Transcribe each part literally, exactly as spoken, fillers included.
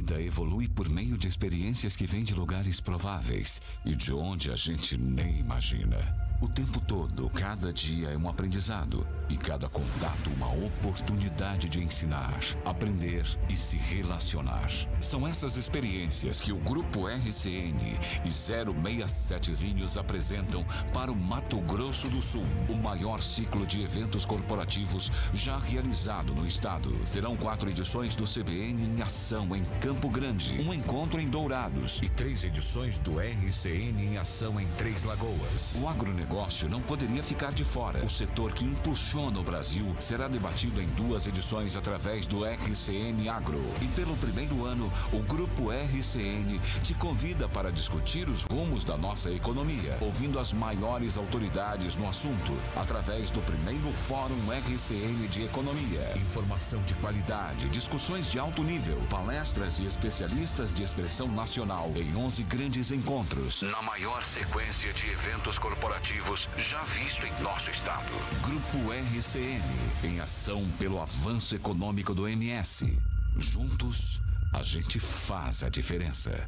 vida evolui por meio de experiências que vêm de lugares prováveis e de onde a gente nem imagina. O tempo todo, cada dia é um aprendizado e cada contato uma oportunidade de ensinar, aprender e se relacionar. São essas experiências que o Grupo R C N e zero sessenta e sete Vinhos apresentam para o Mato Grosso do Sul, o maior ciclo de eventos corporativos já realizado no estado. Serão quatro edições do C B N em ação em Campo Grande, um encontro em Dourados e três edições do R C N em ação em Três Lagoas. O agronegócio O negócio não poderia ficar de fora. O setor que impulsiona o Brasil será debatido em duas edições através do R C N Agro. E pelo primeiro ano, o Grupo R C N te convida para discutir os rumos da nossa economia, ouvindo as maiores autoridades no assunto, através do primeiro Fórum R C N de Economia. Informação de qualidade, discussões de alto nível, palestras e especialistas de expressão nacional em onze grandes encontros, na maior sequência de eventos corporativos já visto em nosso estado. Grupo R C N, em ação pelo avanço econômico do M S. Juntos, a gente faz a diferença.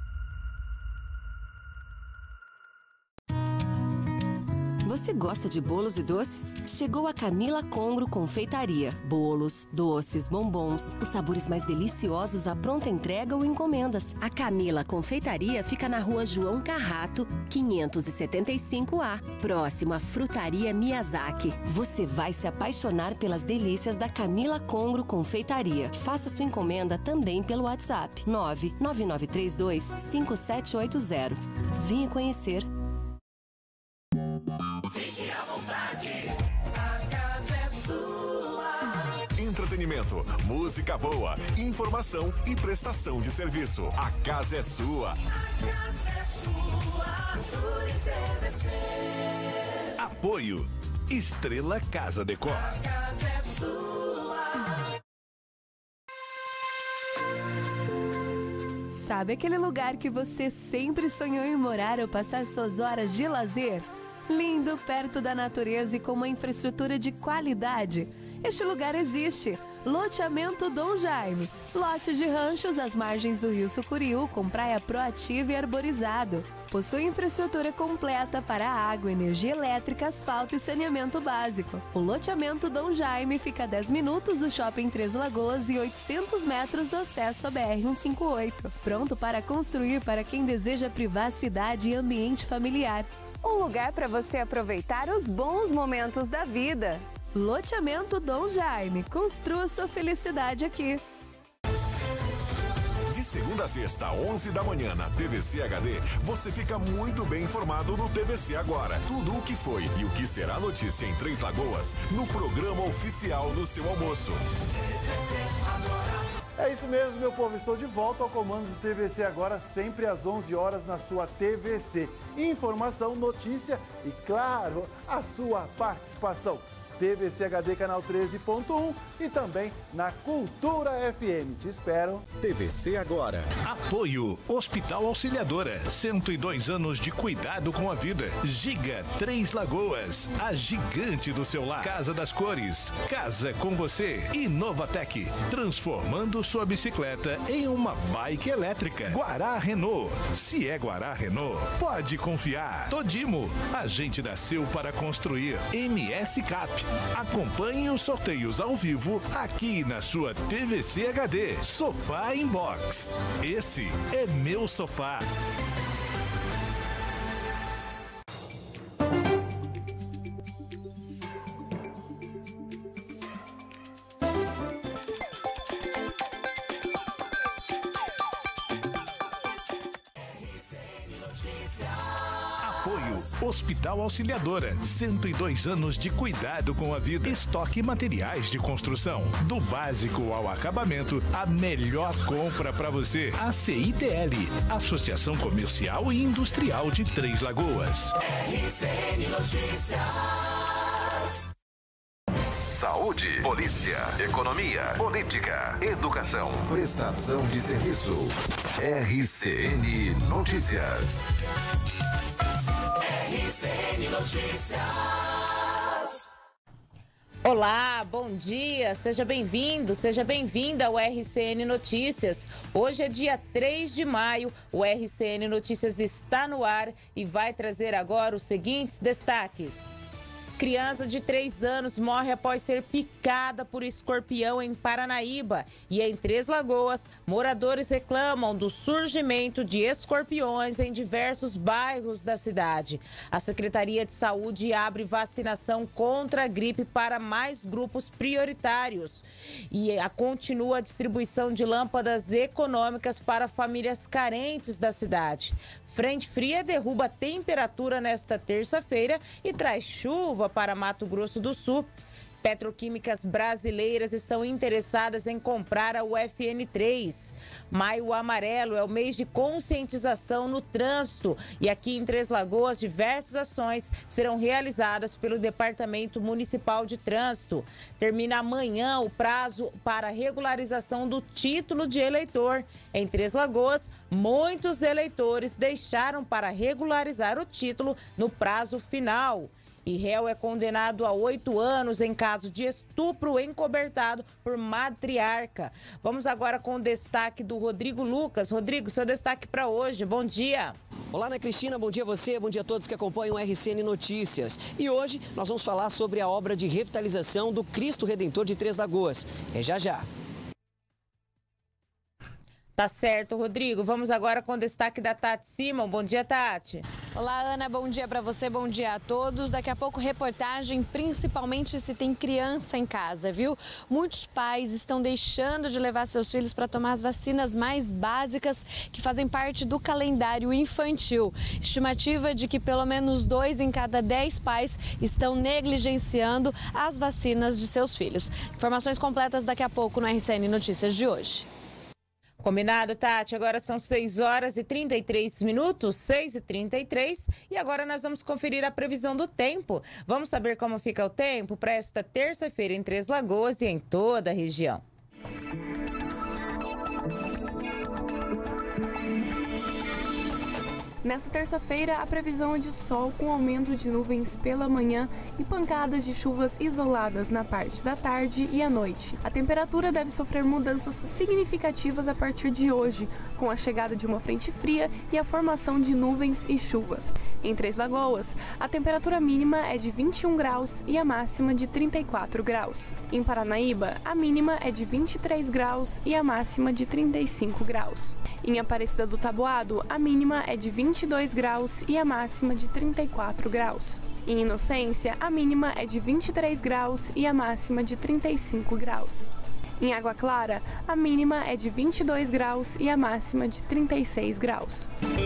Você gosta de bolos e doces? Chegou a Camila Congro Confeitaria. Bolos, doces, bombons, os sabores mais deliciosos à pronta entrega ou encomendas. A Camila Confeitaria fica na rua João Carrato, quinhentos e setenta e cinco A, próximo à Frutaria Miyazaki. Você vai se apaixonar pelas delícias da Camila Congro Confeitaria. Faça sua encomenda também pelo WhatsApp nove nove nove três dois cinco sete oito zero. Venha conhecer. Fique à vontade, a casa é sua. Entretenimento, música boa, informação e prestação de serviço. A casa é sua. A casa é sua, tudo em T V C. Apoio Estrela Casa Decor. A casa é sua. Sabe aquele lugar que você sempre sonhou em morar ou passar suas horas de lazer? Lindo, perto da natureza e com uma infraestrutura de qualidade. Este lugar existe. Loteamento Dom Jaime. Lote de ranchos às margens do Rio Sucuriú, com praia proativa e arborizado. Possui infraestrutura completa para água, energia elétrica, asfalto e saneamento básico. O loteamento Dom Jaime fica a dez minutos do Shopping Três Lagoas e oitocentos metros do acesso à B R cento e cinquenta e oito. Pronto para construir para quem deseja privacidade e ambiente familiar. Um lugar para você aproveitar os bons momentos da vida. Loteamento Dom Jaime. Construa sua felicidade aqui. De segunda a sexta, onze da manhã, na T V C H D, você fica muito bem informado no T V C Agora. Tudo o que foi e o que será notícia em Três Lagoas, no programa oficial do seu almoço. É isso mesmo, meu povo. Estou de volta ao comando do T V C Agora, sempre às onze horas na sua T V C. Informação, notícia e, claro, a sua participação. T V C H D canal treze ponto um e também na Cultura F M. Te espero. T V C Agora. Apoio Hospital Auxiliadora. cento e dois anos de cuidado com a vida. Giga Três Lagoas. A gigante do seu lar. Casa das Cores. Casa com você. Inovatec. Transformando sua bicicleta em uma bike elétrica. Guará Renault. Se é Guará Renault, pode confiar. Todimo. A gente nasceu para construir. M S Cap. Acompanhe os sorteios ao vivo aqui na sua T V C H D. Sofá Inbox. Esse é meu sofá. Hospital Auxiliadora, cento e dois anos de cuidado com a vida. Estoque e materiais de construção. Do básico ao acabamento, a melhor compra para você. A C I T L, Associação Comercial e Industrial de Três Lagoas. R C N Notícias. Saúde, polícia, economia, política, educação, prestação de serviço. R C N Notícias. R C N Notícias. Olá, bom dia, seja bem-vindo, seja bem-vinda ao R C N Notícias. Hoje é dia três de maio, o R C N Notícias está no ar e vai trazer agora os seguintes destaques. Criança de três anos morre após ser picada por escorpião em Paranaíba. E em Três Lagoas, moradores reclamam do surgimento de escorpiões em diversos bairros da cidade. A Secretaria de Saúde abre vacinação contra a gripe para mais grupos prioritários. E a continua a distribuição de lâmpadas econômicas para famílias carentes da cidade. Frente fria derruba a temperatura nesta terça-feira e traz chuva para Mato Grosso do Sul. Petroquímicas brasileiras estão interessadas em comprar a U F N três. Maio Amarelo é o mês de conscientização no trânsito. E aqui em Três Lagoas, diversas ações serão realizadas pelo Departamento Municipal de Trânsito. Termina amanhã o prazo para regularização do título de eleitor. Em Três Lagoas, muitos eleitores deixaram para regularizar o título no prazo final. E réu é condenado a oito anos em caso de estupro encobertado por matriarca. Vamos agora com o destaque do Rodrigo Lucas. Rodrigo, seu destaque para hoje. Bom dia. Olá, Ana Cristina. Bom dia a você. Bom dia a todos que acompanham o R C N Notícias. E hoje nós vamos falar sobre a obra de revitalização do Cristo Redentor de Três Lagoas. É já já. Tá certo, Rodrigo. Vamos agora com o destaque da Tati Simon. Bom dia, Tati. Olá, Ana. Bom dia para você, bom dia a todos. Daqui a pouco, reportagem, principalmente se tem criança em casa, viu? Muitos pais estão deixando de levar seus filhos para tomar as vacinas mais básicas que fazem parte do calendário infantil. Estimativa de que pelo menos dois em cada dez pais estão negligenciando as vacinas de seus filhos. Informações completas daqui a pouco no R C N Notícias de hoje. Combinado, Tati. Agora são seis horas e trinta e três minutos, seis e trinta e três. E agora nós vamos conferir a previsão do tempo. Vamos saber como fica o tempo para esta terça-feira em Três Lagoas e em toda a região. Nesta terça-feira, a previsão é de sol com aumento de nuvens pela manhã e pancadas de chuvas isoladas na parte da tarde e à noite. A temperatura deve sofrer mudanças significativas a partir de hoje, com a chegada de uma frente fria e a formação de nuvens e chuvas. Em Três Lagoas, a temperatura mínima é de vinte e um graus e a máxima de trinta e quatro graus. Em Paranaíba, a mínima é de vinte e três graus e a máxima de trinta e cinco graus. Em Aparecida do Taboado, a mínima é de vinte e dois graus e a máxima de trinta e quatro graus. Em Inocência, a mínima é de vinte e três graus e a máxima de trinta e cinco graus. Em Água Clara, a mínima é de vinte e dois graus e a máxima de trinta e seis graus.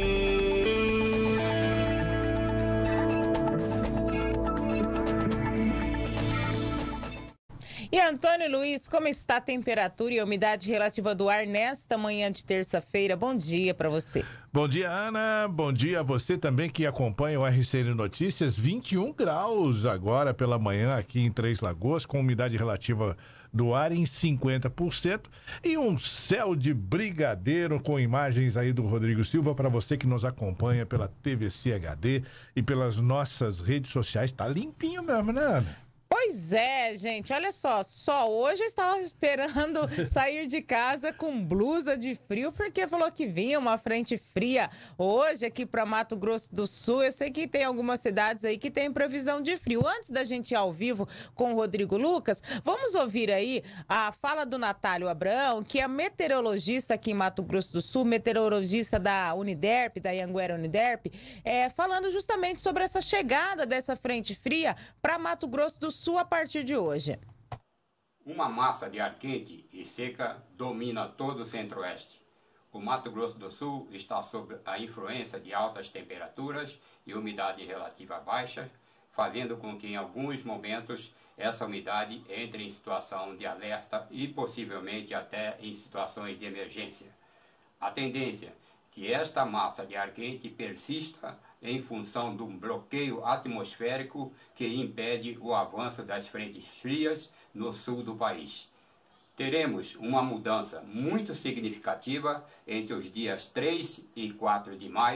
E Antônio Luiz, como está a temperatura e a umidade relativa do ar nesta manhã de terça-feira? Bom dia para você. Bom dia, Ana. Bom dia a você também que acompanha o R C N Notícias. vinte e um graus agora pela manhã aqui em Três Lagoas, com umidade relativa do ar em cinquenta por cento e um céu de brigadeiro com imagens aí do Rodrigo Silva para você que nos acompanha pela T V C H D e pelas nossas redes sociais. Tá limpinho mesmo, né, Ana? Pois é, gente, olha só, só hoje eu estava esperando sair de casa com blusa de frio, porque falou que vinha uma frente fria hoje aqui para Mato Grosso do Sul. Eu sei que tem algumas cidades aí que tem previsão de frio. Antes da gente ir ao vivo com o Rodrigo Lucas, vamos ouvir aí a fala do Natálio Abraão, que é meteorologista aqui em Mato Grosso do Sul, meteorologista da Uniderp, da Anhanguera Uniderp, é, falando justamente sobre essa chegada dessa frente fria para Mato Grosso do Sul a partir de hoje. Uma massa de ar quente e seca domina todo o centro-oeste. O Mato Grosso do Sul está sob a influência de altas temperaturas e umidade relativa baixa, fazendo com que em alguns momentos essa umidade entre em situação de alerta e possivelmente até em situações de emergência. A tendência é que esta massa de ar quente persista em função de um bloqueio atmosférico que impede o avanço das frentes frias no sul do país. Teremos uma mudança muito significativa entre os dias três e quatro de maio,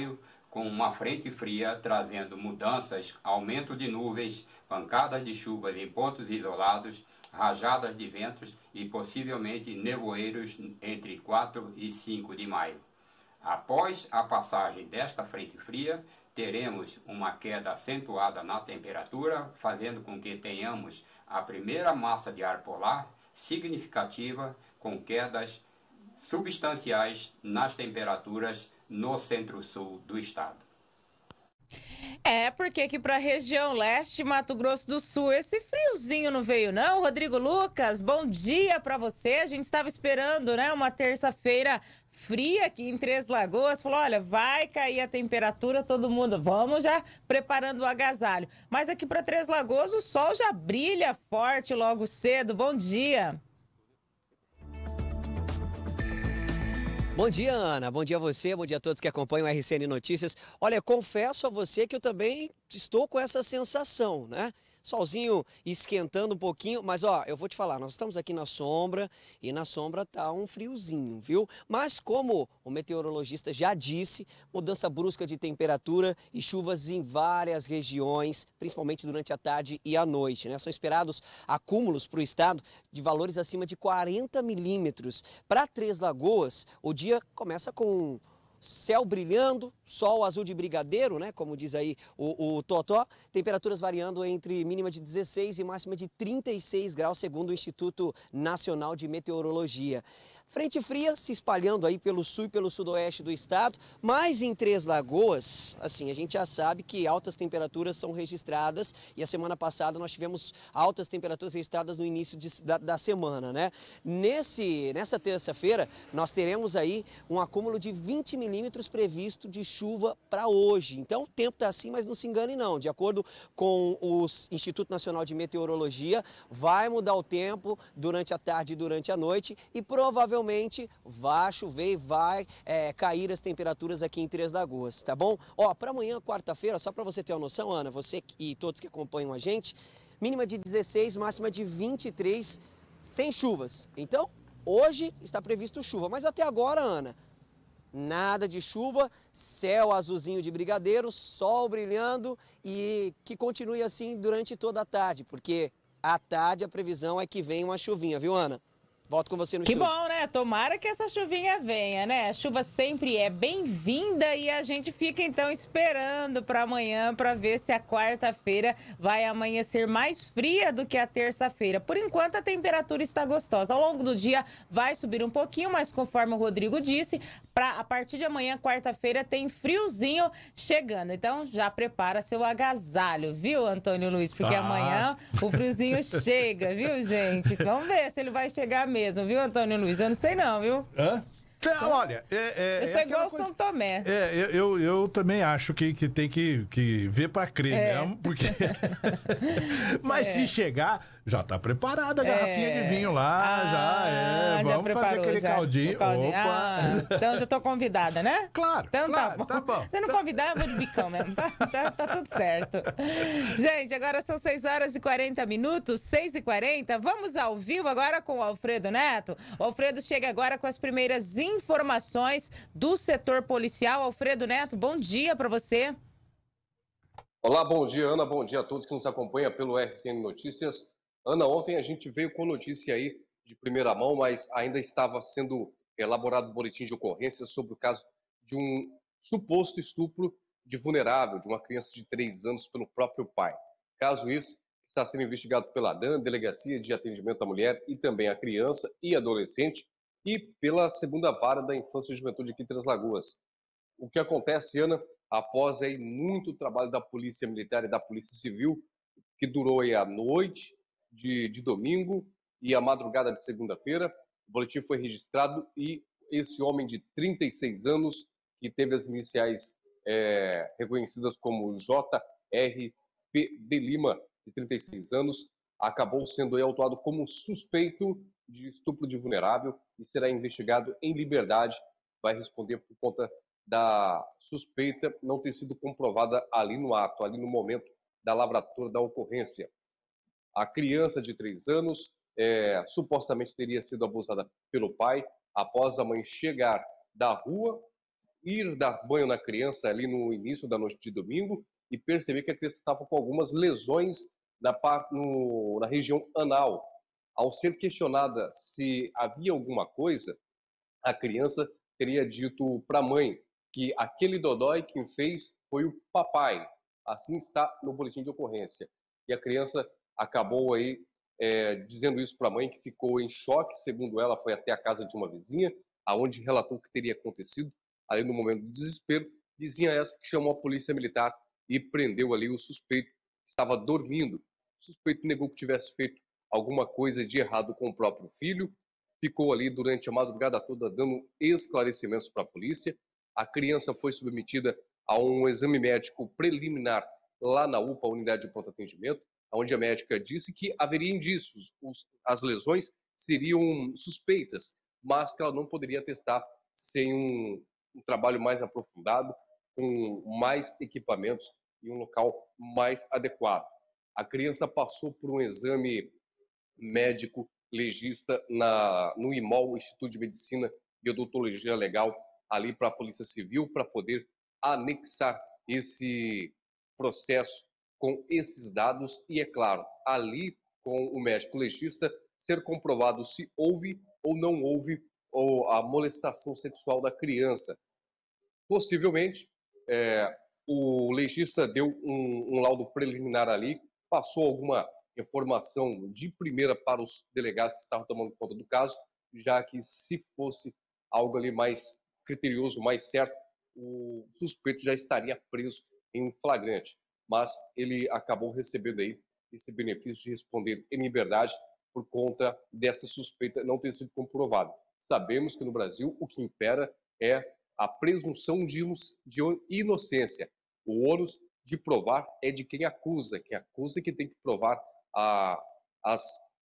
com uma frente fria trazendo mudanças, aumento de nuvens, pancadas de chuvas em pontos isolados, rajadas de ventos e possivelmente nevoeiros entre quatro e cinco de maio. Após a passagem desta frente fria, teremos uma queda acentuada na temperatura, fazendo com que tenhamos a primeira massa de ar polar significativa, com quedas substanciais nas temperaturas no centro-sul do estado. É, porque aqui para a região leste, Mato Grosso do Sul, esse friozinho não veio não. Rodrigo Lucas, bom dia para você. A gente estava esperando, né, uma terça-feira fria aqui em Três Lagoas. Falou, olha, vai cair a temperatura, todo mundo, vamos já preparando o agasalho. Mas aqui para Três Lagoas o sol já brilha forte logo cedo. Bom dia. Bom dia, Ana. Bom dia a você, bom dia a todos que acompanham o R C N Notícias. Olha, confesso a você que eu também estou com essa sensação, né? Solzinho esquentando um pouquinho, mas ó, eu vou te falar, nós estamos aqui na sombra e na sombra tá um friozinho, viu? Mas como o meteorologista já disse, mudança brusca de temperatura e chuvas em várias regiões, principalmente durante a tarde e a noite, né? São esperados acúmulos para o estado de valores acima de quarenta milímetros. Para Três Lagoas, o dia começa com céu brilhando, sol azul de brigadeiro, né? Como diz aí o, o Totó. Temperaturas variando entre mínima de dezesseis e máxima de trinta e seis graus, segundo o Instituto Nacional de Meteorologia. Frente fria se espalhando aí pelo sul e pelo sudoeste do estado, mas em Três Lagoas, assim, a gente já sabe que altas temperaturas são registradas e a semana passada nós tivemos altas temperaturas registradas no início de, da, da semana, né? Nesse, nessa terça-feira, nós teremos aí um acúmulo de vinte milímetros previsto de chuva para hoje. Então, o tempo está assim, mas não se engane não. De acordo com o Instituto Nacional de Meteorologia, vai mudar o tempo durante a tarde e durante a noite e provavelmente vai chover e vai é, cair as temperaturas aqui em Três Lagoas, tá bom? Ó, para amanhã, quarta-feira, só para você ter uma noção, Ana, você e todos que acompanham a gente, mínima de dezesseis, máxima de vinte e três, sem chuvas. Então, hoje está previsto chuva, mas até agora, Ana, nada de chuva, céu azulzinho de brigadeiro, sol brilhando e que continue assim durante toda a tarde, porque à tarde a previsão é que vem uma chuvinha, viu, Ana? Volto com você no que estúdio. Que bom, né? Tomara que essa chuvinha venha, né? A chuva sempre é bem-vinda e a gente fica então esperando para amanhã para ver se a quarta-feira vai amanhecer mais fria do que a terça-feira. Por enquanto a temperatura está gostosa. Ao longo do dia vai subir um pouquinho, mas conforme o Rodrigo disse, pra, a partir de amanhã, quarta-feira, tem friozinho chegando. Então já prepara seu agasalho, viu, Antônio Luiz? Porque ah. amanhã o friozinho chega, viu, gente? Vamos ver se ele vai chegar mesmo. mesmo, viu, Antônio Luiz? Eu não sei não, viu? Hã? Então, olha, é, é, eu sou é igual o coisa... São Tomé. É, eu, eu, eu também acho que, que tem que, que ver pra crer é. mesmo, porque... Mas é. se chegar, já tá preparada a garrafinha é. de vinho lá, ah, já é. Vamos já fazer aquele já. caldinho. caldinho. Opa! Ah, então já tô convidada, né? Claro, então, claro, tá bom. tá bom. Se não convidar, eu vou de bicão mesmo. Tá, tá, tá tudo certo. Gente, agora são seis horas e quarenta minutos, seis e quarenta. Vamos ao vivo agora com o Alfredo Neto. O Alfredo chega agora com as primeiras informações do setor policial. Alfredo Neto, bom dia para você. Olá, bom dia, Ana. Bom dia a todos que nos acompanham pelo R C N Notícias. Ana, ontem a gente veio com notícia aí de primeira mão, mas ainda estava sendo elaborado um boletim de ocorrência sobre o caso de um suposto estupro de vulnerável, de uma criança de três anos pelo próprio pai. Caso esse está sendo investigado pela D A N, Delegacia de Atendimento à Mulher e também à Criança e Adolescente, e pela segunda vara da Infância e Juventude aqui em Três Lagoas. O que acontece, Ana, após aí muito trabalho da Polícia Militar e da Polícia Civil, que durou aí a noite de, de domingo e a madrugada de segunda-feira, o boletim foi registrado e esse homem de trinta e seis anos, que teve as iniciais é, reconhecidas como J R P de Lima, de trinta e seis anos, acabou sendo aí autuado como suspeito de estupro de vulnerável e será investigado em liberdade. Vai responder por conta da suspeita não ter sido comprovada ali no ato, ali no momento da lavratura da ocorrência. A criança de três anos é, supostamente teria sido abusada pelo pai após a mãe chegar da rua ir dar banho na criança ali no início da noite de domingo e perceber que a criança estava com algumas lesões na, parte, no, na região anal. Ao ser questionada se havia alguma coisa, a criança teria dito para a mãe que aquele dodói quem fez foi o papai. Assim está no boletim de ocorrência. E a criança acabou aí é, dizendo isso para a mãe, que ficou em choque. Segundo ela, foi até a casa de uma vizinha, aonde relatou o que teria acontecido. Ali no momento do desespero, vizinha essa que chamou a polícia militar e prendeu ali o suspeito que estava dormindo. O suspeito negou que tivesse feito alguma coisa de errado com o próprio filho, ficou ali durante a madrugada toda dando esclarecimentos para a polícia. A criança foi submetida a um exame médico preliminar lá na U P A, Unidade de Pronto Atendimento, onde a médica disse que haveria indícios, os, as lesões seriam suspeitas, mas que ela não poderia testar sem um, um trabalho mais aprofundado, com mais equipamentos e um local mais adequado. A criança passou por um exame médico legista na, no I M O L, Instituto de Medicina e Odontologia Legal, ali para a Polícia Civil, para poder anexar esse processo com esses dados e, é claro, ali com o médico legista ser comprovado se houve ou não houve ou a molestação sexual da criança. Possivelmente, é, o legista deu um, um laudo preliminar ali, passou alguma informação de primeira para os delegados que estavam tomando conta do caso, já que se fosse algo ali mais criterioso, mais certo, o suspeito já estaria preso em flagrante. Mas ele acabou recebendo aí esse benefício de responder em liberdade por conta dessa suspeita não ter sido comprovada. Sabemos que no Brasil o que impera é a presunção de inocência. O ônus de provar é de quem acusa, quem acusa que tem que provar a, as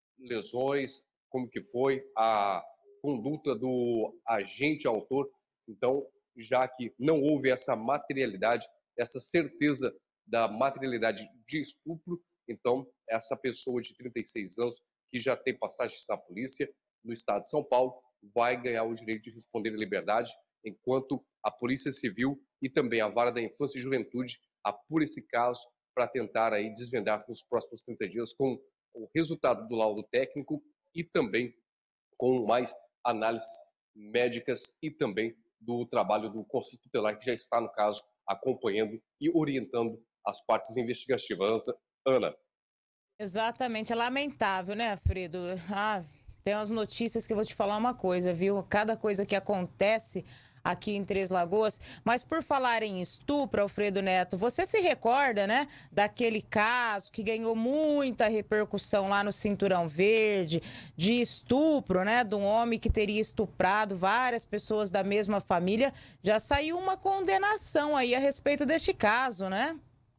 lesões, como que foi, a conduta do agente autor. Então, já que não houve essa materialidade, essa certeza da materialidade de estupro, então essa pessoa de trinta e seis anos, que já tem passagem na polícia no estado de São Paulo, vai ganhar o direito de responder em liberdade, enquanto a Polícia Civil e também a Vara da Infância e Juventude apura esse caso para tentar aí desvendar nos próximos trinta dias com o resultado do laudo técnico e também com mais análises médicas e também do trabalho do Conselho Tutelar, que já está no caso acompanhando e orientando as partes investigativas. Ana. Exatamente, é lamentável, né, Alfredo? Ah, tem umas notícias que eu vou te falar uma coisa, viu? Cada coisa que acontece aqui em Três Lagoas. Mas por falar em estupro, Alfredo Neto, você se recorda, né, daquele caso que ganhou muita repercussão lá no Cinturão Verde, de estupro, né, de um homem que teria estuprado várias pessoas da mesma família? Já saiu uma condenação aí a respeito deste caso, né?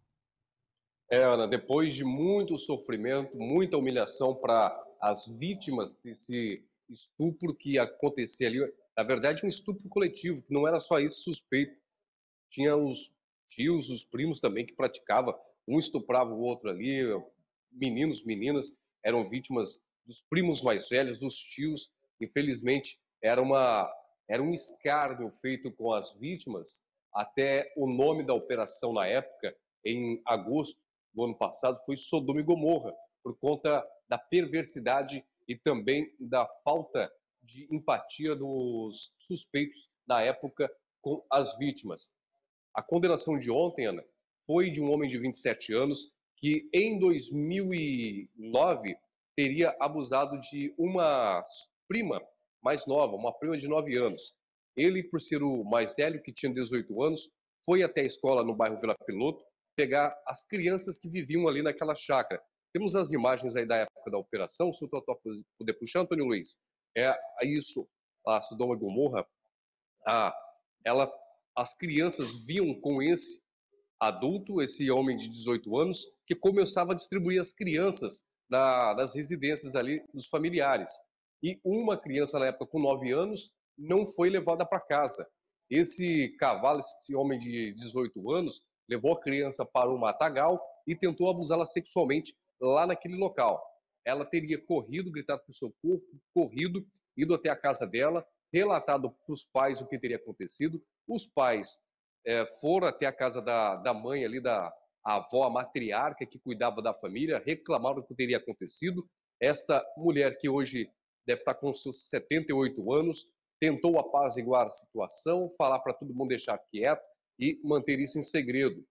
É, Ana, depois de muito sofrimento, muita humilhação para as vítimas desse estupro que acontecia ali, na verdade um estupro coletivo, que não era só esse suspeito, tinha os tios, os primos também que praticavam, um estuprava o outro ali, meninos, meninas eram vítimas dos primos mais velhos, dos tios. Infelizmente era, uma, era um escárnio feito com as vítimas. Até o nome da operação na época, em agosto do ano passado, foi Sodoma e Gomorra, por conta da perversidade e também da falta de empatia dos suspeitos na época com as vítimas. A condenação de ontem, Ana, foi de um homem de vinte e sete anos que em dois mil e nove teria abusado de uma prima mais nova, uma prima de nove anos. Ele, por ser o mais velho, que tinha dezoito anos, foi até a escola no bairro Vila Piloto pegar as crianças que viviam ali naquela chácara. Temos as imagens aí da época da operação, se o Totó puder puxar, Antônio Luiz. É isso, a Sodoma e Gomorra, a, ela, as crianças viam com esse adulto, esse homem de dezoito anos, que começava a distribuir as crianças da, das residências ali dos familiares. E uma criança na época com nove anos não foi levada para casa. Esse cavalo, esse homem de dezoito anos, levou a criança para um matagal e tentou abusá-la sexualmente lá naquele local. Ela teria corrido, gritado por socorro, corrido, ido até a casa dela, relatado para os pais o que teria acontecido, Os pais é, foram até a casa da, da mãe ali, da a avó, a matriarca que cuidava da família, reclamaram do que teria acontecido. Esta mulher, que hoje deve estar com seus setenta e oito anos, tentou apaziguar a situação, falar para todo mundo deixar quieto e manter isso em segredo.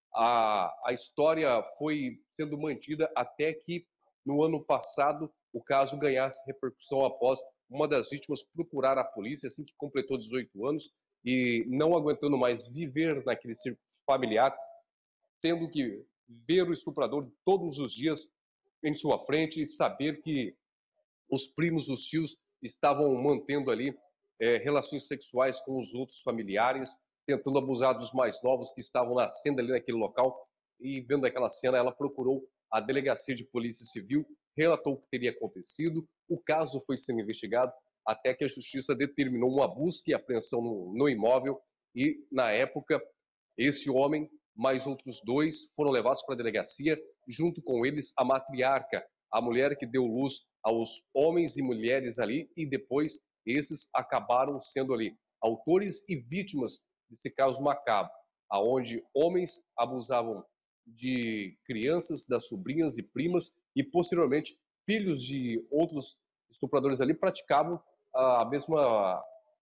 A, a história foi sendo mantida até que, no ano passado, o caso ganhasse repercussão após uma das vítimas procurar a polícia assim que completou dezoito anos e, não aguentando mais viver naquele círculo familiar, tendo que ver o estuprador todos os dias em sua frente e saber que os primos, os tios, estavam mantendo ali é, relações sexuais com os outros familiares, tentando abusar dos mais novos que estavam nascendo ali naquele local. E vendo aquela cena, ela procurou a delegacia de polícia civil, relatou o que teria acontecido, o caso foi sendo investigado até que a justiça determinou uma busca e apreensão no, no imóvel e, na época, esse homem, mais outros dois, foram levados para a delegacia, junto com eles a matriarca, a mulher que deu luz aos homens e mulheres ali, e depois esses acabaram sendo ali autores e vítimas desse caso macabro, aonde homens abusavam de crianças, das sobrinhas e primas, e posteriormente filhos de outros estupradores ali praticavam a mesma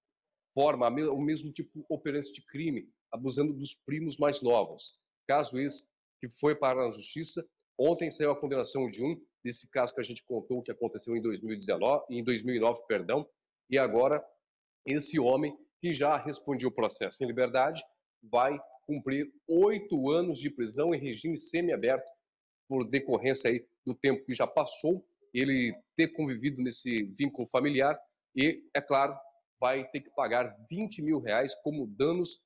forma, o mesmo tipo de ocorrência de crime, abusando dos primos mais novos. Caso esse que foi para a justiça. Ontem saiu a condenação de um, desse caso que a gente contou que aconteceu em dois mil e dezenove, em dois mil e nove, perdão, e agora esse homem que já respondia o processo em liberdade vai cumprir oito anos de prisão em regime semiaberto por decorrência aí do tempo que já passou, ele ter convivido nesse vínculo familiar e, é claro, vai ter que pagar vinte mil reais como danos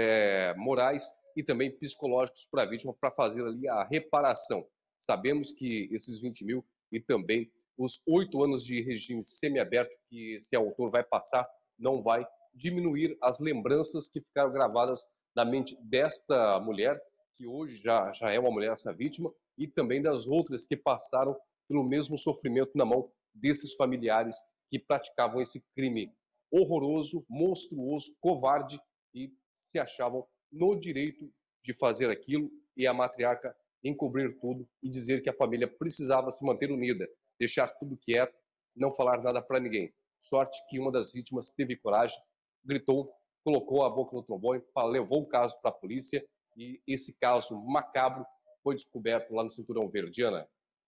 é, morais e também psicológicos para a vítima para fazer ali a reparação. Sabemos que esses vinte mil e também os oito anos de regime semiaberto que esse autor vai passar não vai diminuir as lembranças que ficaram gravadas na mente desta mulher, que hoje já, já é uma mulher, essa vítima, e também das outras que passaram pelo mesmo sofrimento na mão desses familiares que praticavam esse crime horroroso, monstruoso, covarde e se achavam no direito de fazer aquilo, e a matriarca encobrir tudo e dizer que a família precisava se manter unida, deixar tudo quieto, não falar nada para ninguém. Sorte que uma das vítimas teve coragem, gritou, colocou a boca no trombone, levou o caso para a polícia e esse caso macabro foi descoberto lá no Cinturão Verde, Ana.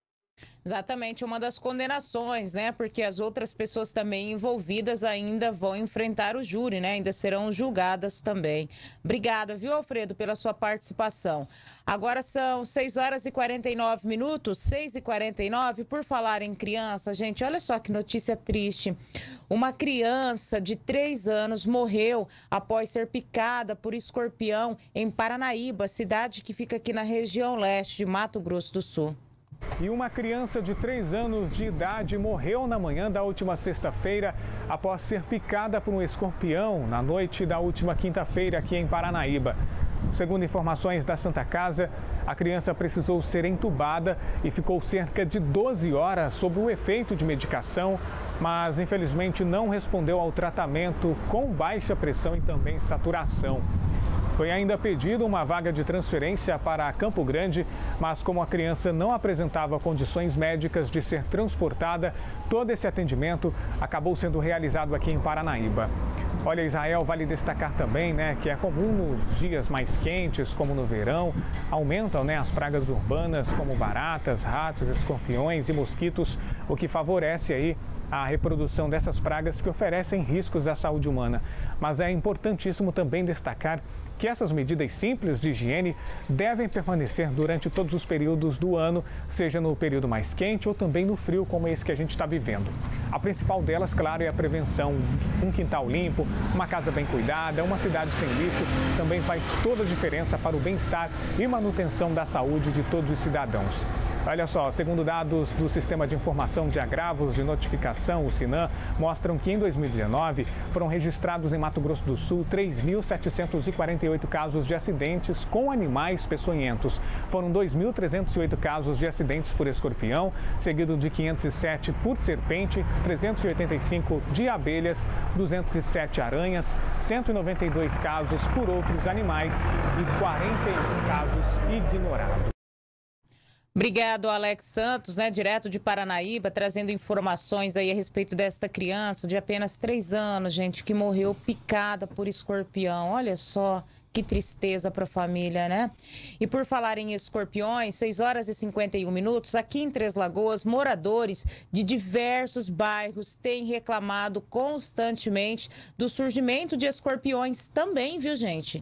Exatamente, uma das condenações, né? Porque as outras pessoas também envolvidas ainda vão enfrentar o júri, né? Ainda serão julgadas também. Obrigada, viu, Alfredo, pela sua participação. Agora são seis horas e quarenta e nove minutos, seis e quarenta e nove. Por falar em criança, gente, olha só que notícia triste. Uma criança de três anos morreu após ser picada por escorpião em Paranaíba, cidade que fica aqui na região leste de Mato Grosso do Sul. E uma criança de três anos de idade morreu na manhã da última sexta-feira após ser picada por um escorpião na noite da última quinta-feira aqui em Paranaíba. Segundo informações da Santa Casa, a criança precisou ser entubada e ficou cerca de doze horas sob o efeito de medicação, mas infelizmente não respondeu ao tratamento com baixa pressão e também saturação. Foi ainda pedido uma vaga de transferência para Campo Grande, mas como a criança não apresentava condições médicas de ser transportada, todo esse atendimento acabou sendo realizado aqui em Paranaíba. Olha, Israel, vale destacar também, né, que é comum nos dias mais quentes, como no verão, aumentam, né, as pragas urbanas como baratas, ratos, escorpiões e mosquitos, o que favorece aí a reprodução dessas pragas que oferecem riscos à saúde humana. Mas é importantíssimo também destacar que essas medidas simples de higiene devem permanecer durante todos os períodos do ano, seja no período mais quente ou também no frio, como esse que a gente está vivendo. A principal delas, claro, é a prevenção. Um quintal limpo, uma casa bem cuidada, uma cidade sem lixo também faz toda a diferença para o bem-estar e manutenção da saúde de todos os cidadãos. Olha só, segundo dados do Sistema de Informação de Agravos de Notificação, o SINAM, mostram que em dois mil e dezenove foram registrados em Mato Grosso do Sul três mil setecentos e quarenta e oito casos de acidentes com animais peçonhentos. Foram dois mil trezentos e oito casos de acidentes por escorpião, seguido de quinhentos e sete por serpente, trezentos e oitenta e cinco de abelhas, duzentos e sete aranhas, cento e noventa e dois casos por outros animais e quarenta e um casos ignorados. Obrigado, Alex Santos, né, direto de Paranaíba, trazendo informações aí a respeito desta criança de apenas três anos, gente, que morreu picada por escorpião. Olha só que tristeza para a família, né? E por falar em escorpiões, seis horas e cinquenta e um minutos, aqui em Três Lagoas, moradores de diversos bairros têm reclamado constantemente do surgimento de escorpiões também, viu, gente?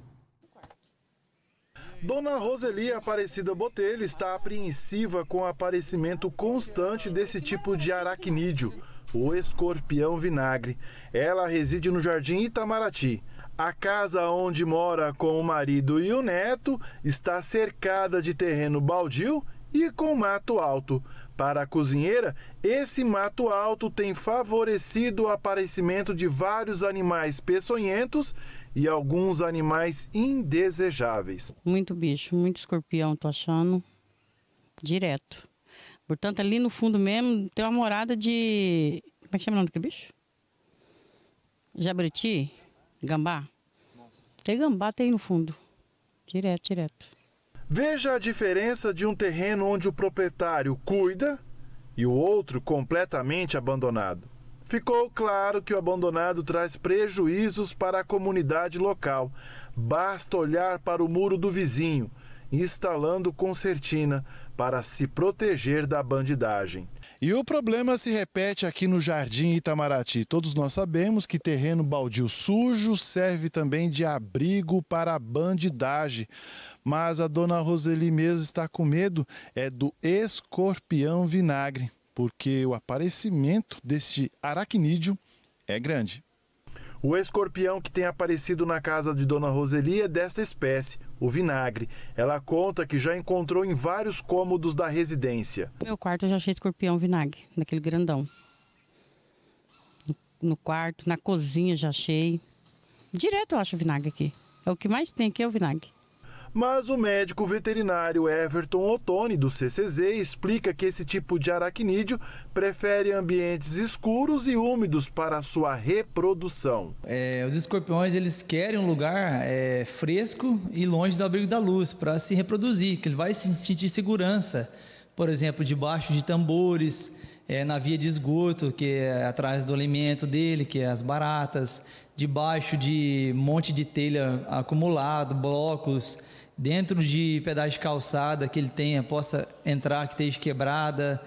Dona Roseli Aparecida Botelho está apreensiva com o aparecimento constante desse tipo de aracnídeo, o escorpião vinagre. Ela reside no Jardim Itamaraty. A casa onde mora com o marido e o neto está cercada de terreno baldio e com mato alto. Para a cozinheira, esse mato alto tem favorecido o aparecimento de vários animais peçonhentos e alguns animais indesejáveis. Muito bicho, muito escorpião, tô achando, direto. Portanto, ali no fundo mesmo tem uma morada de... Como é que chama o nome daquele bicho? Jaburiti? Gambá? Nossa. Tem gambá, tem no fundo. Direto, direto. Veja a diferença de um terreno onde o proprietário cuida e o outro completamente abandonado. Ficou claro que o abandonado traz prejuízos para a comunidade local. Basta olhar para o muro do vizinho, instalando concertina para se proteger da bandidagem. E o problema se repete aqui no Jardim Itamaraty. Todos nós sabemos que terreno baldio sujo serve também de abrigo para a bandidagem. Mas a dona Roseli mesmo está com medo é do escorpião vinagre, porque o aparecimento deste aracnídeo é grande. O escorpião que tem aparecido na casa de Dona Roseli é desta espécie, o vinagre. Ela conta que já encontrou em vários cômodos da residência. No meu quarto eu já achei escorpião vinagre, naquele grandão. No quarto, na cozinha já achei. Direto eu acho vinagre aqui. É o que mais tem aqui é o vinagre. Mas o médico veterinário Everton Ottoni, do C C Z, explica que esse tipo de aracnídeo prefere ambientes escuros e úmidos para a sua reprodução. É, os escorpiões eles querem um lugar é, fresco e longe do abrigo da luz para se reproduzir, que ele vai se sentir segurança. Por exemplo, debaixo de tambores, é, na via de esgoto, que é atrás do alimento dele, que é as baratas, debaixo de monte de telha acumulado, blocos, dentro de pedaço de calçada que ele tenha, possa entrar, que esteja quebrada,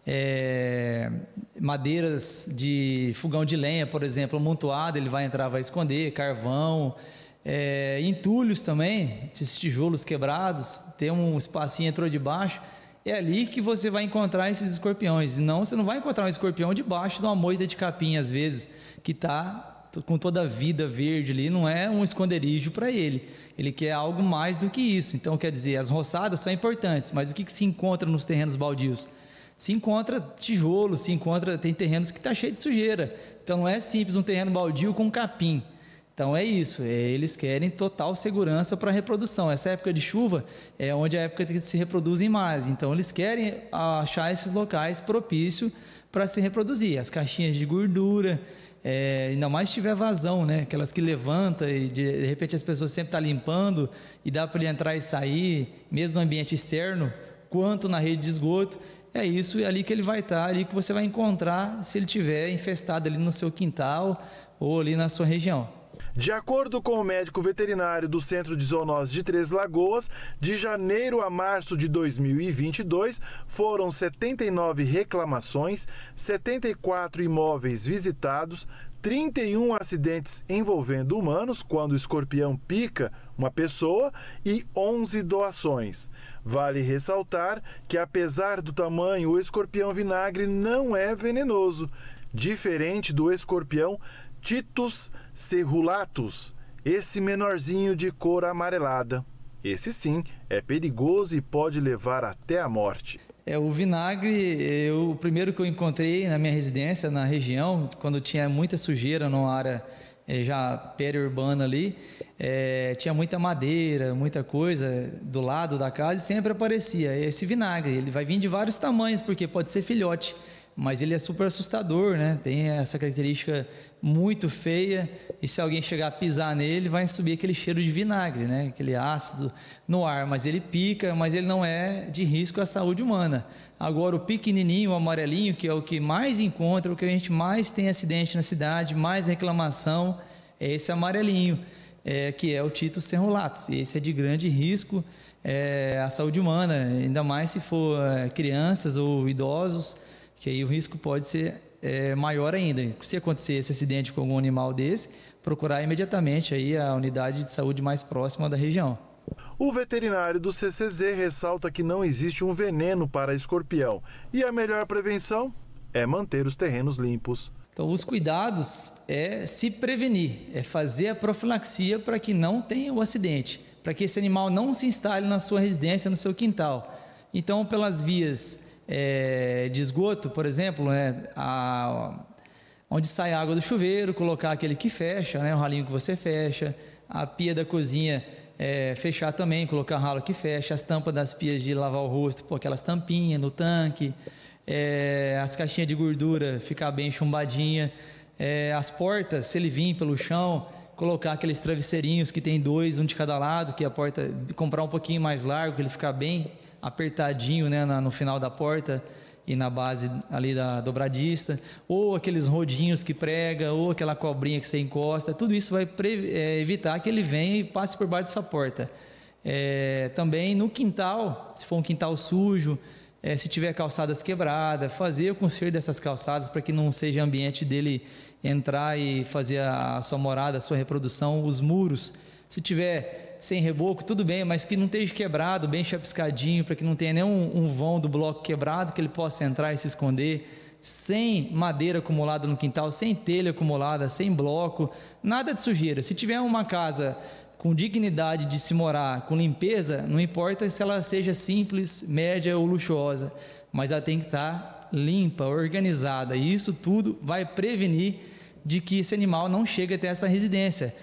é, madeiras de fogão de lenha, por exemplo, amontoada, ele vai entrar, vai esconder, carvão, é, entulhos também, esses tijolos quebrados, tem um espacinho, entrou debaixo, é ali que você vai encontrar esses escorpiões, não, você não vai encontrar um escorpião debaixo de uma moita de capim, às vezes, que está com toda a vida verde ali, não é um esconderijo para ele. Ele quer algo mais do que isso. Então, quer dizer, as roçadas são importantes, mas o que, que se encontra nos terrenos baldios? Se encontra tijolo, se encontra... Tem terrenos que está cheio de sujeira. Então, não é simples um terreno baldio com capim. Então, é isso. É, eles querem total segurança para a reprodução. Essa época de chuva é onde é a época que se reproduzem mais. Então, eles querem achar esses locais propícios para se reproduzir. As caixinhas de gordura... É, ainda mais se tiver vazão, né? Aquelas que levanta e de, de repente as pessoas sempre estão tá limpando e dá para ele entrar e sair, mesmo no ambiente externo, quanto na rede de esgoto. É isso, é ali que ele vai estar, tá, ali que você vai encontrar se ele estiver infestado ali no seu quintal ou ali na sua região. De acordo com o médico veterinário do Centro de Zoonose de Três Lagoas, de janeiro a março de dois mil e vinte e dois foram setenta e nove reclamações, setenta e quatro imóveis visitados, trinta e um acidentes envolvendo humanos quando o escorpião pica uma pessoa e onze doações. Vale ressaltar que, apesar do tamanho, o escorpião vinagre não é venenoso, diferente do escorpião Titus cerulatus, esse menorzinho de cor amarelada. Esse sim é perigoso e pode levar até a morte. É, o vinagre, eu, o primeiro que eu encontrei na minha residência, na região, quando tinha muita sujeira numa área é, já periurbana ali, é, tinha muita madeira, muita coisa do lado da casa e sempre aparecia esse vinagre. Ele vai vir de vários tamanhos, porque pode ser filhote, mas ele é super assustador, né? Tem essa característica muito feia e se alguém chegar a pisar nele, vai subir aquele cheiro de vinagre, né? Aquele ácido no ar, mas ele pica, mas ele não é de risco à saúde humana. Agora, o pequenininho, o amarelinho, que é o que mais encontra, o que a gente mais tem acidente na cidade, mais reclamação, é esse amarelinho, é, que é o Titus cerulatus. E esse é de grande risco é, à saúde humana, ainda mais se for é, crianças ou idosos, que aí o risco pode ser é, maior ainda. Se acontecer esse acidente com algum animal desse, procurar imediatamente aí a unidade de saúde mais próxima da região. O veterinário do C C Z ressalta que não existe um veneno para escorpião e a melhor prevenção é manter os terrenos limpos. Então, os cuidados é se prevenir, é fazer a profilaxia para que não tenha o acidente, para que esse animal não se instale na sua residência, no seu quintal. Então, pelas vias É, de esgoto, por exemplo, né, a, onde sai a água do chuveiro, colocar aquele que fecha, né, o ralinho que você fecha, a pia da cozinha é, fechar também, colocar ralo que fecha, as tampas das pias de lavar o rosto, pôr aquelas tampinhas no tanque, é, as caixinhas de gordura ficar bem chumbadinha, é, as portas, se ele vir pelo chão, colocar aqueles travesseirinhos que tem dois, um de cada lado, que a porta, comprar um pouquinho mais largo, que ele ficar bem apertadinho, né, na, no final da porta e na base ali da dobradista, ou aqueles rodinhos que prega, ou aquela cobrinha que você encosta, tudo isso vai pre, é, evitar que ele venha e passe por baixo da sua porta. É, também no quintal, se for um quintal sujo, é, se tiver calçadas quebradas, fazer o conserto dessas calçadas para que não seja ambiente dele entrar e fazer a, a sua morada, a sua reprodução, os muros, se tiver sem reboco, tudo bem, mas que não esteja quebrado, bem chapiscadinho, para que não tenha nenhum um vão do bloco quebrado, que ele possa entrar e se esconder, sem madeira acumulada no quintal, sem telha acumulada, sem bloco, nada de sujeira. Se tiver uma casa com dignidade de se morar, com limpeza, não importa se ela seja simples, média ou luxuosa, mas ela tem que estar limpa, organizada, e isso tudo vai prevenir de que esse animal não chegue até essa residência.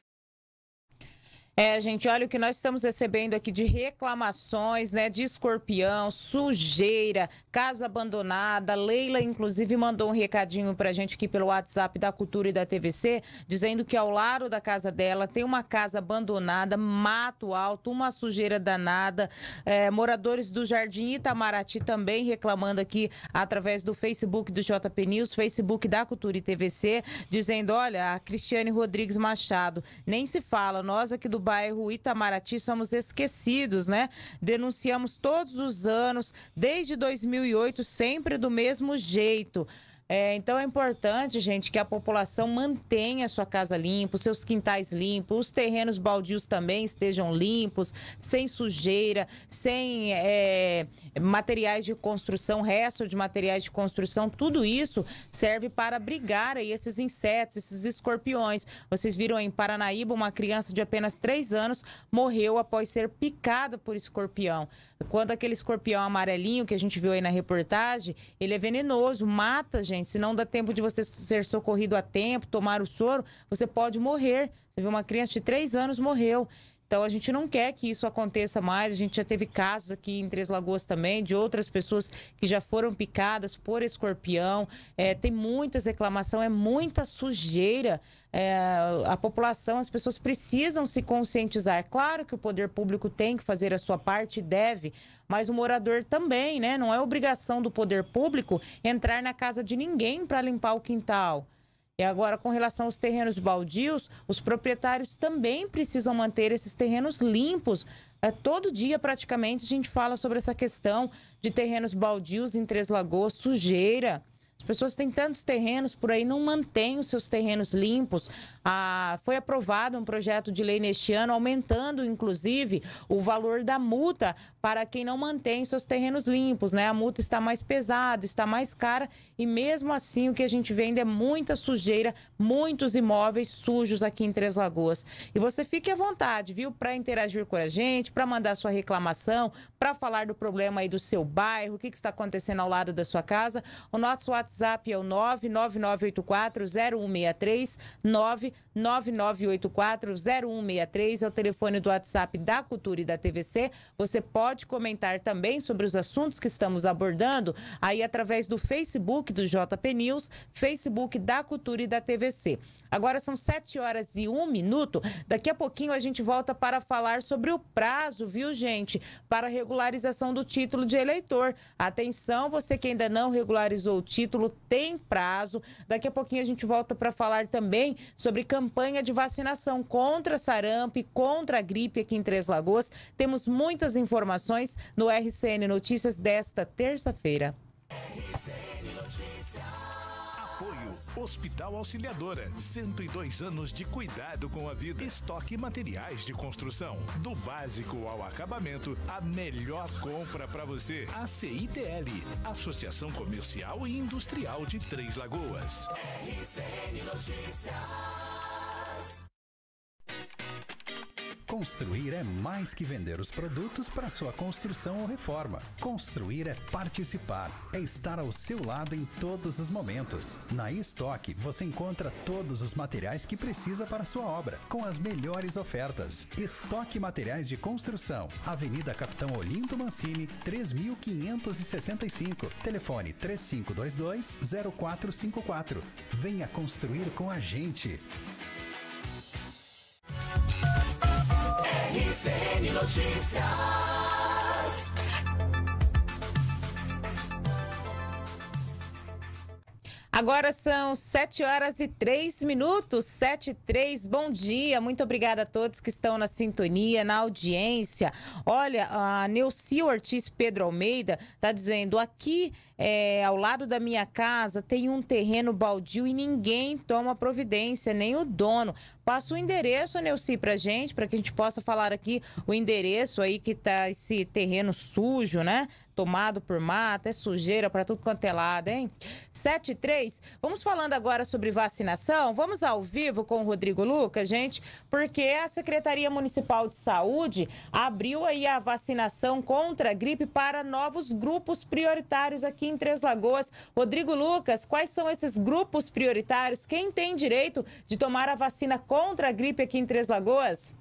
É, gente, olha o que nós estamos recebendo aqui de reclamações, né, de escorpião, sujeira, casa abandonada. Leila, inclusive, mandou um recadinho pra gente aqui pelo WhatsApp da Cultura e da T V C, dizendo que ao lado da casa dela tem uma casa abandonada, mato alto, uma sujeira danada. É, moradores do Jardim Itamaraty também reclamando aqui através do Facebook do J P News, Facebook da Cultura e T V C, dizendo, olha, a Cristiane Rodrigues Machado, nem se fala, nós aqui do bairro Itamaraty somos esquecidos, né? Denunciamos todos os anos, desde dois mil e oito, sempre do mesmo jeito. É, então é importante, gente, que a população mantenha a sua casa limpa, os seus quintais limpos, os terrenos baldios também estejam limpos, sem sujeira, sem é, materiais de construção, resto de materiais de construção. Tudo isso serve para abrigar aí esses insetos, esses escorpiões. Vocês viram em Paranaíba, uma criança de apenas três anos morreu após ser picada por escorpião. Quando aquele escorpião amarelinho que a gente viu aí na reportagem, ele é venenoso, mata, gente. Se não dá tempo de você ser socorrido a tempo, tomar o soro, você pode morrer. Você viu, uma criança de três anos morreu. Então, a gente não quer que isso aconteça mais. A gente já teve casos aqui em Três Lagoas também, de outras pessoas que já foram picadas por escorpião. É, tem muitas reclamações, é muita sujeira. É, a população, as pessoas precisam se conscientizar. Claro que o poder público tem que fazer a sua parte e deve, mas o morador também, né? Não é obrigação do poder público entrar na casa de ninguém para limpar o quintal. E agora, com relação aos terrenos baldios, os proprietários também precisam manter esses terrenos limpos. É, todo dia, praticamente, a gente fala sobre essa questão de terrenos baldios em Três Lagoas, sujeira. As pessoas têm tantos terrenos por aí, não mantêm os seus terrenos limpos. Ah, foi aprovado um projeto de lei neste ano, aumentando, inclusive, o valor da multa para quem não mantém seus terrenos limpos, né? A multa está mais pesada, está mais cara e mesmo assim o que a gente vê ainda é muita sujeira, muitos imóveis sujos aqui em Três Lagoas. E você fique à vontade, viu? Para interagir com a gente, para mandar sua reclamação, para falar do problema aí do seu bairro, o que, que está acontecendo ao lado da sua casa. O nosso WhatsApp é o nove nove nove oito quatro zero um seis três, nove nove nove oito quatro zero um seis três, é o telefone do WhatsApp da Cultura e da T V C. Você pode comentar também sobre os assuntos que estamos abordando aí através do Facebook do J P News, Facebook da Cultura e da T V C. Agora são sete horas e um minuto. Daqui a pouquinho a gente volta para falar sobre o prazo, viu, gente, para regularização do título de eleitor. Atenção, você que ainda não regularizou o título, tem prazo. Daqui a pouquinho a gente volta para falar também sobre campanha de vacinação contra sarampo e contra a gripe aqui em Três Lagoas. Temos muitas informações no R C N Notícias desta terça-feira. Hospital Auxiliadora, cento e dois anos de cuidado com a vida. Estoque materiais de construção, do básico ao acabamento, a melhor compra para você. A C I T L, Associação Comercial e Industrial de Três Lagoas. R C N Notícias. Construir é mais que vender os produtos para sua construção ou reforma. Construir é participar, é estar ao seu lado em todos os momentos. Na Estoque você encontra todos os materiais que precisa para sua obra, com as melhores ofertas. Estoque Materiais de Construção, Avenida Capitão Olinto Mancini, três mil quinhentos e sessenta e cinco. Telefone três cinco dois dois zero quatro cinco quatro. Venha construir com a gente. R C N Notícias. Agora são sete horas e três minutos, sete e três. Bom dia, muito obrigada a todos que estão na sintonia, na audiência. Olha, a Neuci Ortiz Pedro Almeida está dizendo, aqui é, ao lado da minha casa tem um terreno baldio e ninguém toma providência, nem o dono. Passa o endereço, Neuci, pra gente, para que a gente possa falar aqui o endereço aí que tá esse terreno sujo, né? Tomado por mata, é sujeira para tudo quanto é lado, hein? sete e três, vamos falando agora sobre vacinação. Vamos ao vivo com o Rodrigo Lucas, gente, porque a Secretaria Municipal de Saúde abriu aí a vacinação contra a gripe para novos grupos prioritários aqui em Três Lagoas. Rodrigo Lucas, quais são esses grupos prioritários? Quem tem direito de tomar a vacina contra a gripe aqui em Três Lagoas?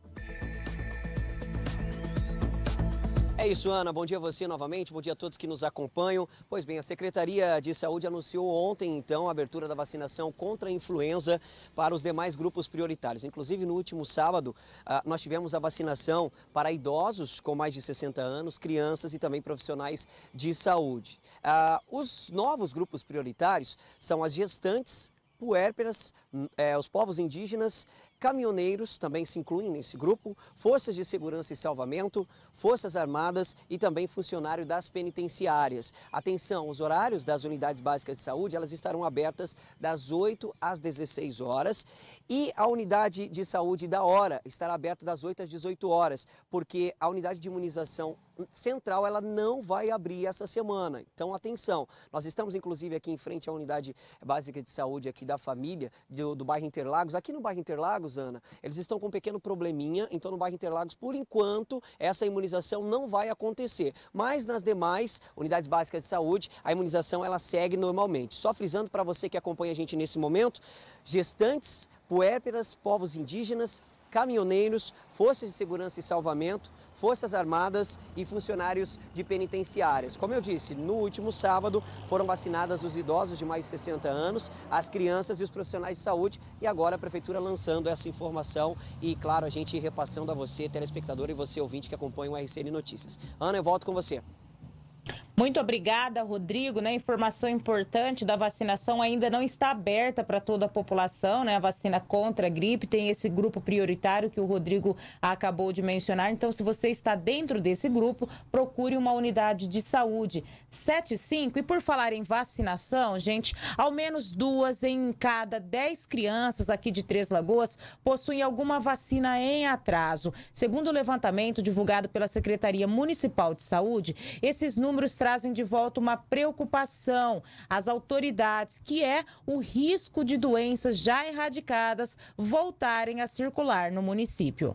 É isso, Ana. Bom dia a você novamente, bom dia a todos que nos acompanham. Pois bem, a Secretaria de Saúde anunciou ontem, então, a abertura da vacinação contra a influenza para os demais grupos prioritários. Inclusive, no último sábado, nós tivemos a vacinação para idosos com mais de sessenta anos, crianças e também profissionais de saúde. Os novos grupos prioritários são as gestantes, puérperas, os povos indígenas, caminhoneiros também se incluem nesse grupo, forças de segurança e salvamento, forças armadas e também funcionário das penitenciárias. Atenção, os horários das unidades básicas de saúde, elas estarão abertas das oito às dezesseis horas e a unidade de saúde da hora estará aberta das oito às dezoito horas, porque a unidade de imunização central ela não vai abrir essa semana. Então, atenção, nós estamos inclusive aqui em frente à unidade básica de saúde aqui da família do, do bairro Interlagos. Aqui no bairro Interlagos, Ana, eles estão com um pequeno probleminha, então no bairro Interlagos, por enquanto, essa imunização não vai acontecer. Mas nas demais unidades básicas de saúde, a imunização ela segue normalmente. Só frisando para você que acompanha a gente nesse momento, gestantes, puérperas, povos indígenas, caminhoneiros, forças de segurança e salvamento, forças armadas e funcionários de penitenciárias. Como eu disse, no último sábado foram vacinadas os idosos de mais de sessenta anos, as crianças e os profissionais de saúde e agora a Prefeitura lançando essa informação e, claro, a gente repassando a você, telespectador, e você, ouvinte que acompanha o R C N Notícias. Ana, eu volto com você. Muito obrigada, Rodrigo. Né? Informação importante da vacinação ainda não está aberta para toda a população, né? A vacina contra a gripe tem esse grupo prioritário que o Rodrigo acabou de mencionar. Então, se você está dentro desse grupo, procure uma unidade de saúde. sete cinco. E por falar em vacinação, gente, ao menos duas em cada dez crianças aqui de Três Lagoas possuem alguma vacina em atraso. Segundo o levantamento divulgado pela Secretaria Municipal de Saúde, esses números trazem de volta uma preocupação às autoridades, que é o risco de doenças já erradicadas voltarem a circular no município.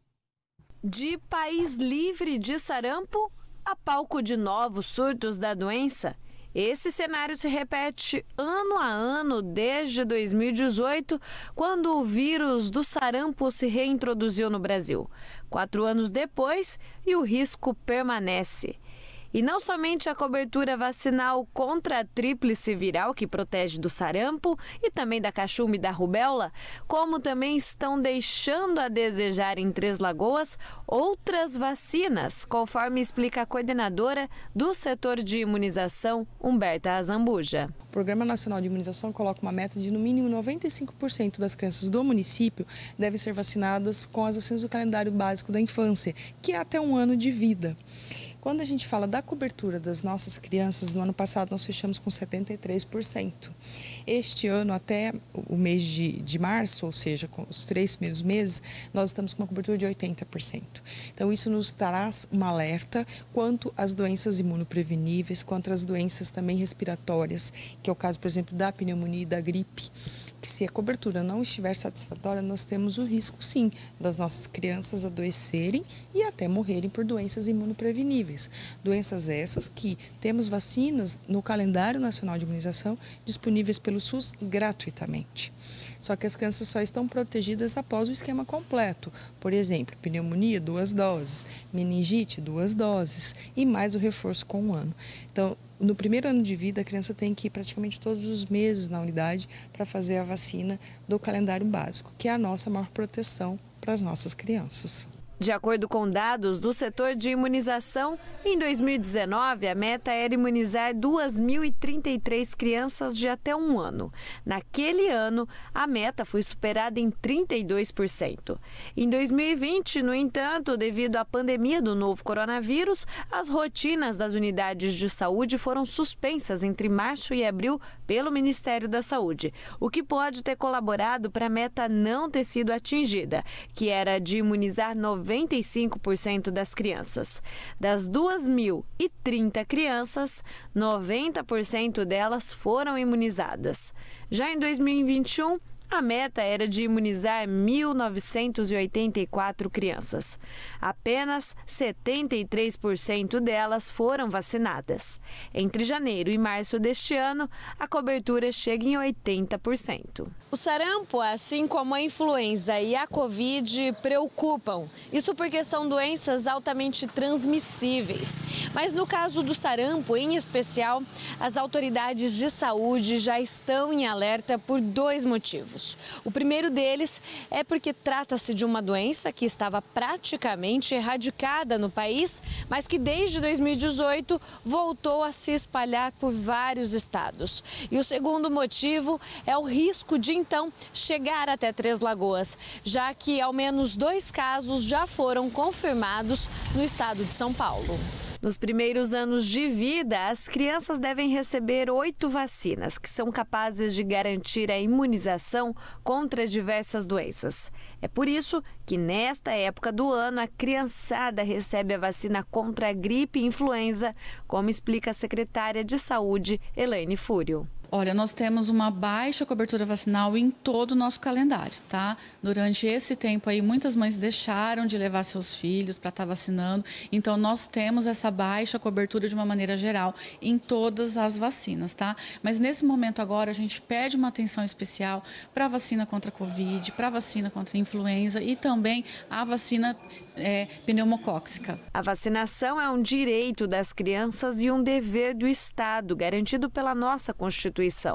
De país livre de sarampo a palco de novos surtos da doença, esse cenário se repete ano a ano desde dois mil e dezoito, quando o vírus do sarampo se reintroduziu no Brasil. Quatro anos depois, e o risco permanece. E não somente a cobertura vacinal contra a tríplice viral, que protege do sarampo e também da cachumba e da rubéola, como também estão deixando a desejar em Três Lagoas outras vacinas, conforme explica a coordenadora do setor de imunização, Humberta Azambuja. O Programa Nacional de Imunização coloca uma meta de no mínimo noventa e cinco por cento das crianças do município devem ser vacinadas com as vacinas do calendário básico da infância, que é até um ano de vida. Quando a gente fala da cobertura das nossas crianças, no ano passado nós fechamos com setenta e três por cento. Este ano, até o mês de, de março, ou seja, com os três primeiros meses, nós estamos com uma cobertura de oitenta por cento. Então, isso nos traz um alerta quanto às doenças imunopreveníveis, quanto às doenças também respiratórias, que é o caso, por exemplo, da pneumonia e da gripe. Que se a cobertura não estiver satisfatória, nós temos o risco, sim, das nossas crianças adoecerem e até morrerem por doenças imunopreveníveis. Doenças essas que temos vacinas no calendário nacional de imunização disponíveis pelo SUS gratuitamente. Só que as crianças só estão protegidas após o esquema completo. Por exemplo, pneumonia, duas doses, meningite, duas doses e mais o reforço com um ano. Então, no primeiro ano de vida, a criança tem que ir praticamente todos os meses na unidade para fazer a vacina do calendário básico, que é a nossa maior proteção para as nossas crianças. De acordo com dados do setor de imunização, em dois mil e dezenove, a meta era imunizar duas mil e trinta e três crianças de até um ano. Naquele ano, a meta foi superada em trinta e dois por cento. Em dois mil e vinte, no entanto, devido à pandemia do novo coronavírus, as rotinas das unidades de saúde foram suspensas entre março e abril pelo Ministério da Saúde, o que pode ter colaborado para a meta não ter sido atingida, que era de imunizar noventa e cinco por cento das crianças. Das duas mil e trinta crianças, noventa por cento delas foram imunizadas. Já em dois mil e vinte e um, a meta era de imunizar mil novecentas e oitenta e quatro crianças. Apenas setenta e três por cento delas foram vacinadas. Entre janeiro e março deste ano, a cobertura chega em oitenta por cento. O sarampo, assim como a influenza e a Covid, preocupam. Isso porque são doenças altamente transmissíveis. Mas no caso do sarampo, em especial, as autoridades de saúde já estão em alerta por dois motivos. O primeiro deles é porque trata-se de uma doença que estava praticamente erradicada no país, mas que desde dois mil e dezoito voltou a se espalhar por vários estados. E o segundo motivo é o risco de então chegar até Três Lagoas, já que ao menos dois casos já foram confirmados no estado de São Paulo. Nos primeiros anos de vida, as crianças devem receber oito vacinas, que são capazes de garantir a imunização contra diversas doenças. É por isso que, nesta época do ano, a criançada recebe a vacina contra a gripe e influenza, como explica a secretária de Saúde, Elaine Fúrio. Olha, nós temos uma baixa cobertura vacinal em todo o nosso calendário, tá? Durante esse tempo aí, muitas mães deixaram de levar seus filhos para estar vacinando. Então, nós temos essa baixa cobertura de uma maneira geral em todas as vacinas, tá? Mas nesse momento agora, a gente pede uma atenção especial para a vacina contra a Covid, para a vacina contra a influenza e também a vacina é, pneumocóxica. A vacinação é um direito das crianças e um dever do Estado, garantido pela nossa Constituição.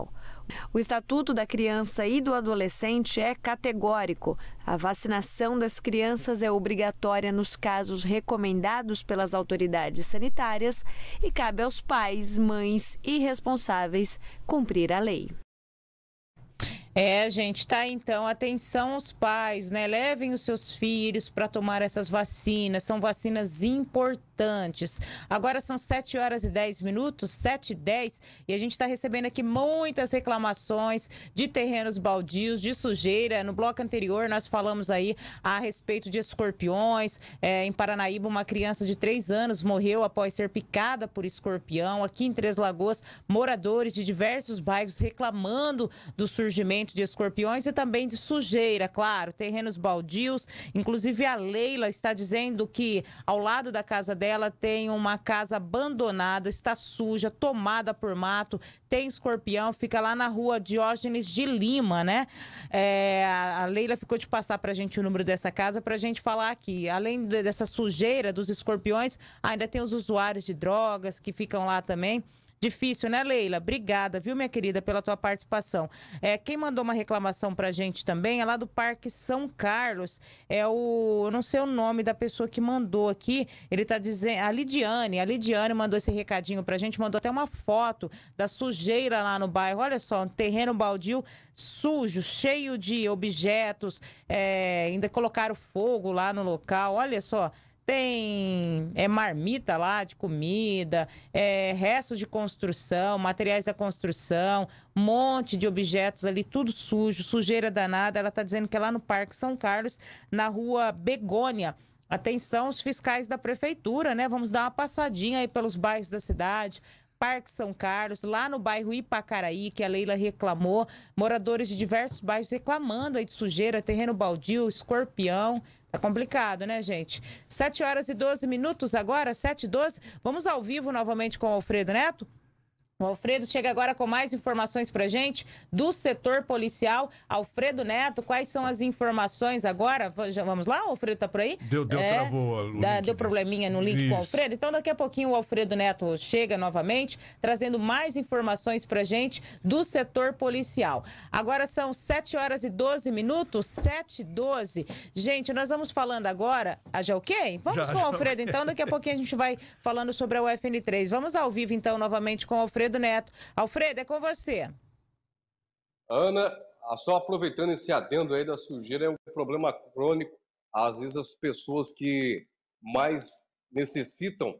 O Estatuto da Criança e do Adolescente é categórico. A vacinação das crianças é obrigatória nos casos recomendados pelas autoridades sanitárias e cabe aos pais, mães e responsáveis cumprir a lei. É, gente, tá então, atenção aos pais, né? Levem os seus filhos para tomar essas vacinas, são vacinas importantes. Agora são sete horas e dez minutos, sete e dez, e a gente está recebendo aqui muitas reclamações de terrenos baldios, de sujeira. No bloco anterior nós falamos aí a respeito de escorpiões. É, em Paranaíba, uma criança de três anos morreu após ser picada por escorpião. Aqui em Três Lagoas, moradores de diversos bairros reclamando do surgimento de escorpiões e também de sujeira, claro, terrenos baldios. Inclusive a Leila está dizendo que ao lado da casa dela tem uma casa abandonada, está suja, tomada por mato, tem escorpião, fica lá na rua Diógenes de Lima, né? É, a Leila ficou de passar pra gente o número dessa casa pra gente falar aqui. Além dessa sujeira dos escorpiões, ainda tem os usuários de drogas que ficam lá também. Difícil, né, Leila? Obrigada, viu, minha querida, pela tua participação. É, quem mandou uma reclamação pra gente também é lá do Parque São Carlos. É o... eu não sei o nome da pessoa que mandou aqui. Ele tá dizendo... A Lidiane. A Lidiane mandou esse recadinho pra gente. Mandou até uma foto da sujeira lá no bairro. Olha só, um terreno baldio sujo, cheio de objetos. É, ainda colocaram fogo lá no local. Olha só. Tem é, marmita lá de comida, é, restos de construção, materiais da construção, um monte de objetos ali, tudo sujo, sujeira danada. Ela está dizendo que é lá no Parque São Carlos, na rua Begônia. Atenção, os fiscais da prefeitura, né? Vamos dar uma passadinha aí pelos bairros da cidade. Parque São Carlos, lá no bairro Ipacaraí, que a Leila reclamou. Moradores de diversos bairros reclamando aí de sujeira, terreno baldio, escorpião. Tá complicado, né, gente? sete horas e doze minutos agora, sete e doze. Vamos ao vivo novamente com o Alfredo Neto? O Alfredo chega agora com mais informações pra gente do setor policial. Alfredo Neto, quais são as informações agora? Vamos lá, o Alfredo tá por aí? Deu, deu, é, travou. Da, deu probleminha no link Isso. com o Alfredo. Então, daqui a pouquinho o Alfredo Neto chega novamente, trazendo mais informações pra gente do setor policial. Agora são sete horas e doze minutos, sete e doze. Gente, nós vamos falando agora... Ah, já ok? Vamos Já, com o já Alfredo, ok. então. Daqui a pouquinho a gente vai falando sobre a U F N três. Vamos ao vivo, então, novamente com o Alfredo Neto. Alfredo, é com você. Ana, só aproveitando esse adendo aí da sujeira, é um problema crônico. Às vezes as pessoas que mais necessitam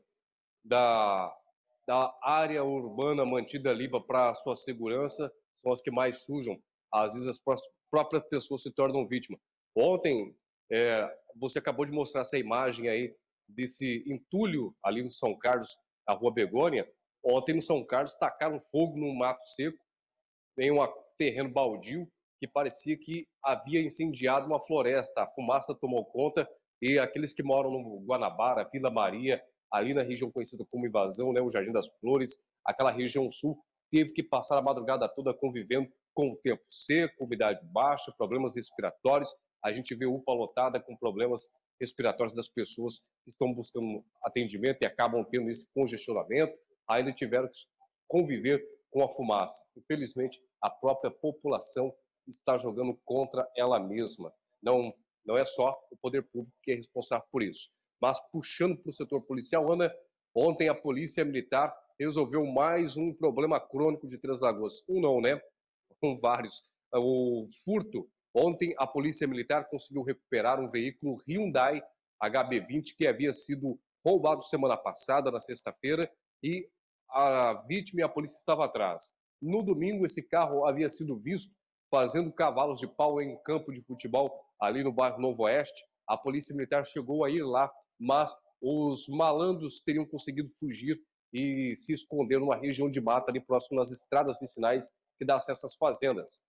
da, da área urbana mantida limpa para sua segurança são as que mais sujam. Às vezes as próprias pessoas se tornam vítimas. Ontem, é, você acabou de mostrar essa imagem aí desse entulho ali no São Carlos, na Rua Begônia. Ontem no São Carlos tacaram fogo num mato seco, em um terreno baldio, que parecia que havia incendiado uma floresta. A fumaça tomou conta e aqueles que moram no Guanabara, Vila Maria, ali na região conhecida como Invasão, né, o Jardim das Flores, aquela região sul, teve que passar a madrugada toda convivendo com o tempo seco, umidade baixa, problemas respiratórios. A gente vê U P A lotada com problemas respiratórios das pessoas que estão buscando atendimento e acabam tendo esse congestionamento. Ainda tiveram que conviver com a fumaça. Infelizmente, a própria população está jogando contra ela mesma. Não, não é só o poder público que é responsável por isso. Mas puxando para o setor policial, Ana, ontem a Polícia Militar resolveu mais um problema crônico de Três Lagoas. Um não, né? Com vários. O furto. Ontem a Polícia Militar conseguiu recuperar um veículo Hyundai H B vinte que havia sido roubado semana passada, na sexta-feira, e a vítima e a polícia estavam atrás. No domingo, esse carro havia sido visto fazendo cavalos de pau em campo de futebol ali no bairro Novo Oeste. A Polícia Militar chegou a ir lá, mas os malandros teriam conseguido fugir e se esconder numa região de mata ali próximo das estradas vicinais que dá acesso às fazendas.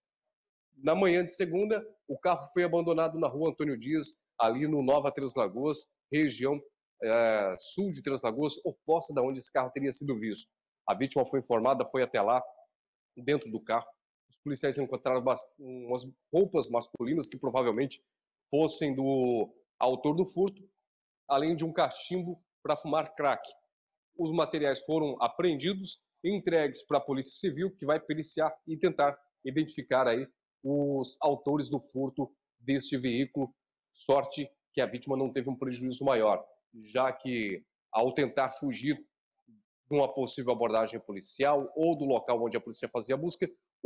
Na manhã de segunda, o carro foi abandonado na rua Antônio Dias, ali no Nova Três Lagoas, região É, sul de Três Lagoas, oposta da onde esse carro teria sido visto. A vítima foi informada, foi até lá, dentro do carro. Os policiais encontraram umas roupas masculinas que provavelmente fossem do autor do furto, além de um cachimbo para fumar crack. Os materiais foram apreendidos e entregues para a Polícia Civil, que vai periciar e tentar identificar aí os autores do furto deste veículo. Sorte que a vítima não teve um prejuízo maior, já que ao tentar fugir de uma possível abordagem policial ou do local onde a polícia fazia a busca,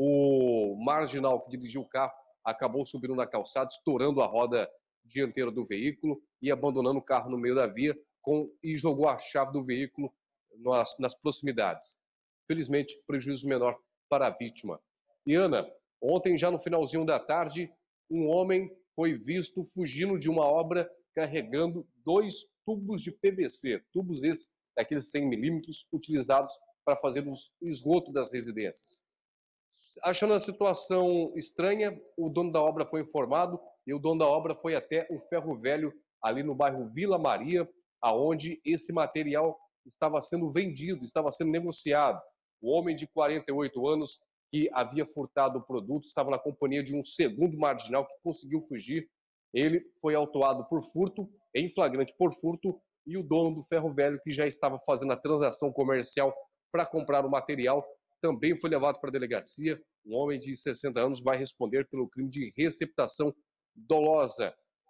o marginal que dirigiu o carro acabou subindo na calçada, estourando a roda dianteira do veículo e abandonando o carro no meio da via com, e jogou a chave do veículo nas, nas proximidades. Felizmente, prejuízo menor para a vítima. E Ana, ontem já no finalzinho da tarde, um homem foi visto fugindo de uma obra carregando dois tubos de P V C, tubos esses daqueles cem milímetros utilizados para fazer o esgoto das residências. Achando a situação estranha, o dono da obra foi informado e o dono da obra foi até o Ferro Velho, ali no bairro Vila Maria, aonde esse material estava sendo vendido, estava sendo negociado. O homem de quarenta e oito anos que havia furtado o produto estava na companhia de um segundo marginal que conseguiu fugir. Ele foi autuado por furto, em flagrante por furto, e o dono do Ferro Velho, que já estava fazendo a transação comercial para comprar o material, também foi levado para a delegacia. Um homem de sessenta anos vai responder pelo crime de receptação dolosa,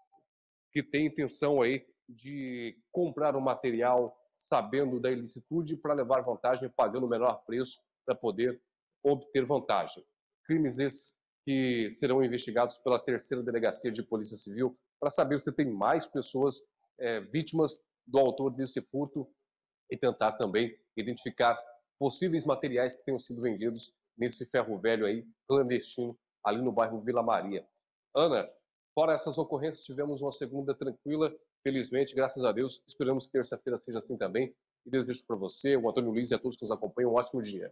que tem intenção aí de comprar o material sabendo da ilicitude para levar vantagem, pagando o menor preço para poder obter vantagem. Crimes esses que serão investigados pela terceira delegacia de Polícia Civil para saber se tem mais pessoas é, vítimas do autor desse furto e tentar também identificar possíveis materiais que tenham sido vendidos nesse ferro velho aí, clandestino, ali no bairro Vila Maria. Ana, fora essas ocorrências, tivemos uma segunda tranquila, felizmente, graças a Deus. Esperamos que terça-feira seja assim também. E desejo para você, o Antônio Luiz e a todos que nos acompanham um ótimo dia.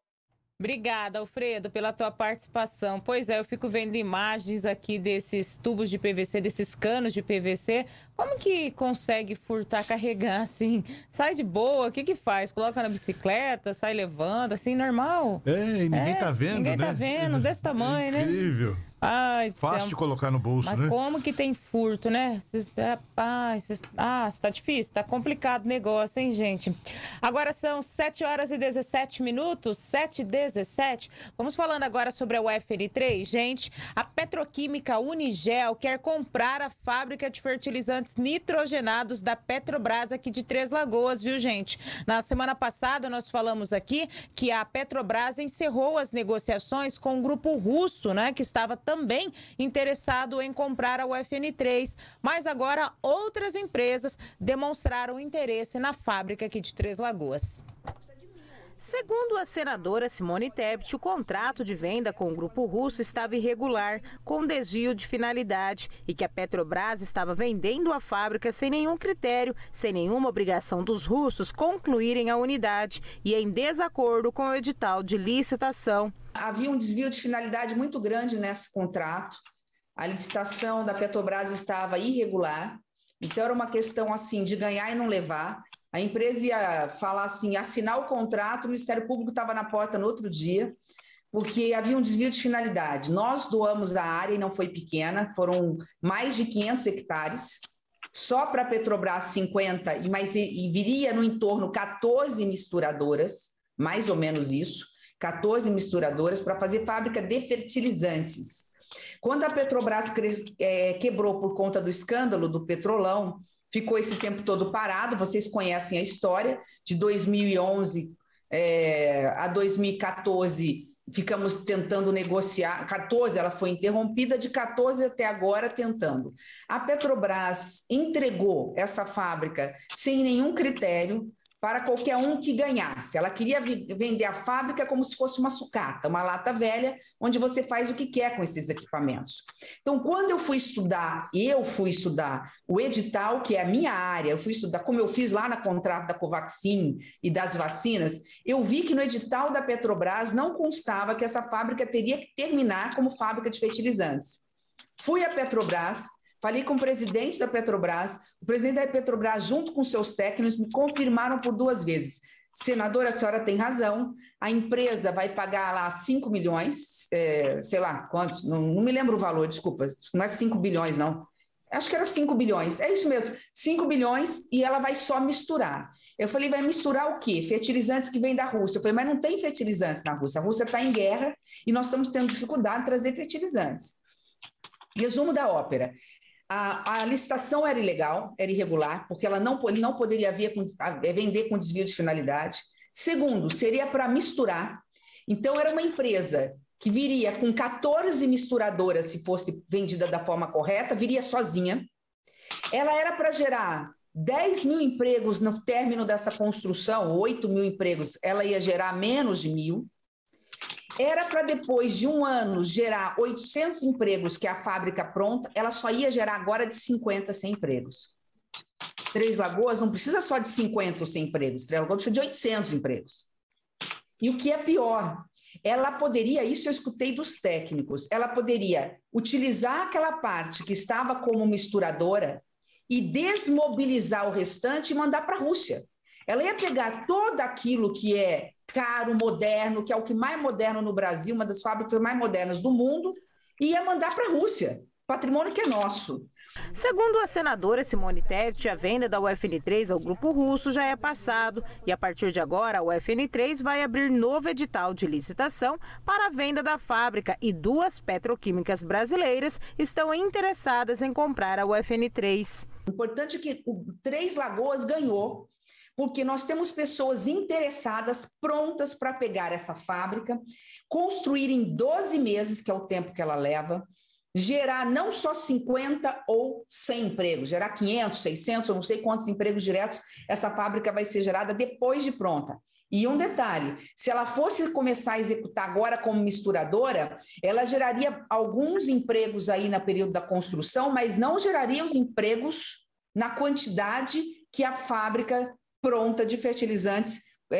Obrigada, Alfredo, pela tua participação. Pois é, eu fico vendo imagens aqui desses tubos de P V C, desses canos de P V C. Como que consegue furtar, carregar assim? Sai de boa, o que que faz? Coloca na bicicleta, sai levando, assim, normal? É, e ninguém é, tá vendo, ninguém né? tá vendo, desse tamanho, né? Incrível. Ai, fácil céu. de colocar no bolso, Mas né? como que tem furto, né? Cês, ah, cês, ah, tá difícil, tá complicado o negócio, hein, gente? Agora são sete horas e dezessete minutos, sete e dezessete. Vamos falando agora sobre a U F N três. Gente, a petroquímica Unigel quer comprar a fábrica de fertilizantes nitrogenados da Petrobras aqui de Três Lagoas, viu, gente? Na semana passada nós falamos aqui que a Petrobras encerrou as negociações com o grupo russo, né, que estava também interessado em comprar a U F N três, mas agora outras empresas demonstraram interesse na fábrica aqui de Três Lagoas. Segundo a senadora Simone Tebet, o contrato de venda com o grupo russo estava irregular, com desvio de finalidade, e que a Petrobras estava vendendo a fábrica sem nenhum critério, sem nenhuma obrigação dos russos concluírem a unidade e em desacordo com o edital de licitação. Havia um desvio de finalidade muito grande nesse contrato. A licitação da Petrobras estava irregular, então era uma questão assim de ganhar e não levar. A empresa ia falar assim, assinar o contrato, o Ministério Público estava na porta no outro dia, porque havia um desvio de finalidade. Nós doamos a área e não foi pequena, foram mais de quinhentos hectares, só para a Petrobras cinquenta, e, mais, e viria no entorno quatorze misturadoras, mais ou menos isso, quatorze misturadoras para fazer fábrica de fertilizantes. Quando a Petrobras é, quebrou por conta do escândalo do Petrolão, ficou esse tempo todo parado, vocês conhecem a história, de dois mil e onze é, a dois mil e quatorze ficamos tentando negociar, quatorze ela foi interrompida, de quatorze até agora tentando. A Petrobras entregou essa fábrica sem nenhum critério, para qualquer um que ganhasse. Ela queria vender a fábrica como se fosse uma sucata, uma lata velha, onde você faz o que quer com esses equipamentos. Então, quando eu fui estudar, eu fui estudar o edital, que é a minha área, eu fui estudar, como eu fiz lá na contrato da Covaxin e das vacinas, eu vi que no edital da Petrobras não constava que essa fábrica teria que terminar como fábrica de fertilizantes. Fui à Petrobras, falei com o presidente da Petrobras, o presidente da Petrobras, junto com seus técnicos, me confirmaram por duas vezes. Senadora, a senhora tem razão, a empresa vai pagar lá cinco milhões, é, sei lá quantos, não, não me lembro o valor, desculpa, não é cinco bilhões, não. acho que era cinco bilhões, é isso mesmo, cinco bilhões e ela vai só misturar. Eu falei, vai misturar o quê? Fertilizantes que vêm da Rússia. Eu falei, mas não tem fertilizantes na Rússia, a Rússia está em guerra e nós estamos tendo dificuldade de trazer fertilizantes. Resumo da ópera. A, a licitação era ilegal, era irregular, porque ela não, ele não poderia haver, vender com desvio de finalidade. Segundo, seria para misturar. Então, era uma empresa que viria com quatorze misturadoras, se fosse vendida da forma correta, viria sozinha. Ela era para gerar dez mil empregos no término dessa construção, oito mil empregos, ela ia gerar menos de mil. Era para depois de um ano gerar oitocentos empregos, que é a fábrica pronta, ela só ia gerar agora de cinquenta a cem empregos. Três Lagoas não precisa só de cinquenta ou cem empregos, Três Lagoas precisa de oitocentos empregos. E o que é pior, ela poderia, isso eu escutei dos técnicos, ela poderia utilizar aquela parte que estava como misturadora e desmobilizar o restante e mandar para a Rússia. Ela ia pegar todo aquilo que é caro, moderno, que é o que mais moderno no Brasil, uma das fábricas mais modernas do mundo, e ia mandar para a Rússia, patrimônio que é nosso. Segundo a senadora Simone Tebet, a venda da U F N três ao grupo russo já é passado e a partir de agora a U F N três vai abrir novo edital de licitação para a venda da fábrica e duas petroquímicas brasileiras estão interessadas em comprar a U F N três. O importante é que o Três Lagoas ganhou, porque nós temos pessoas interessadas, prontas para pegar essa fábrica, construir em doze meses, que é o tempo que ela leva, gerar não só cinquenta ou cem empregos, gerar quinhentos, seiscentos, eu não sei quantos empregos diretos essa fábrica vai ser gerada depois de pronta. E um detalhe, se ela fosse começar a executar agora como misturadora, ela geraria alguns empregos aí no período da construção, mas não geraria os empregos na quantidade que a fábrica pronta de fertilizantes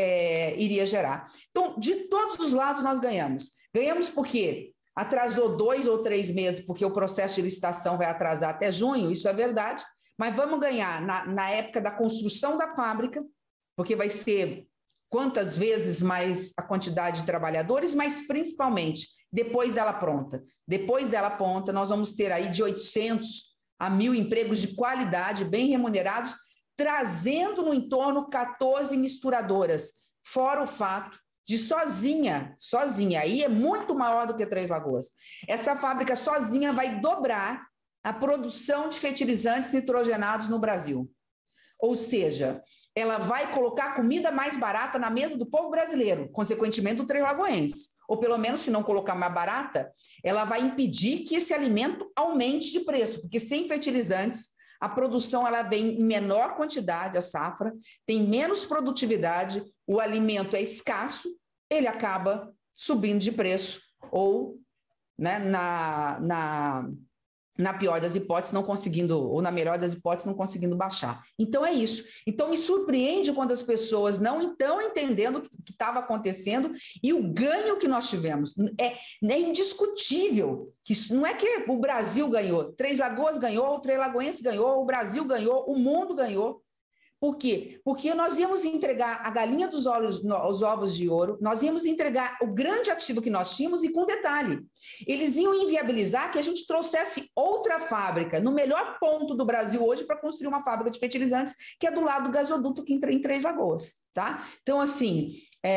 é, iria gerar. Então, de todos os lados nós ganhamos. Ganhamos porque atrasou dois ou três meses, porque o processo de licitação vai atrasar até junho, isso é verdade, mas vamos ganhar na, na época da construção da fábrica, porque vai ser quantas vezes mais a quantidade de trabalhadores, mas principalmente depois dela pronta. Depois dela pronta, nós vamos ter aí de oitocentos a mil empregos de qualidade, bem remunerados, trazendo no entorno quatorze misturadoras, fora o fato de sozinha, sozinha, aí é muito maior do que Três Lagoas. Essa fábrica sozinha vai dobrar a produção de fertilizantes nitrogenados no Brasil. Ou seja, ela vai colocar comida mais barata na mesa do povo brasileiro, consequentemente do Três Lagoense. Ou pelo menos, se não colocar mais barata, ela vai impedir que esse alimento aumente de preço, porque sem fertilizantes, a produção ela vem em menor quantidade, a safra, tem menos produtividade, o alimento é escasso, ele acaba subindo de preço ou, né, na, na, na pior das hipóteses, não conseguindo, ou na melhor das hipóteses, não conseguindo baixar. Então é isso. Então me surpreende quando as pessoas não estão entendendo o que estava acontecendo e o ganho que nós tivemos. É, é indiscutível. Que isso, não é que o Brasil ganhou, Três Lagoas ganhou, o Três Lagoense ganhou, o Brasil ganhou, o mundo ganhou. Por quê? Porque nós íamos entregar a galinha dos ovos, os ovos de ouro, nós íamos entregar o grande ativo que nós tínhamos e com detalhe, eles iam inviabilizar que a gente trouxesse outra fábrica no melhor ponto do Brasil hoje para construir uma fábrica de fertilizantes que é do lado do gasoduto que entra em Três Lagoas, tá? Então, assim,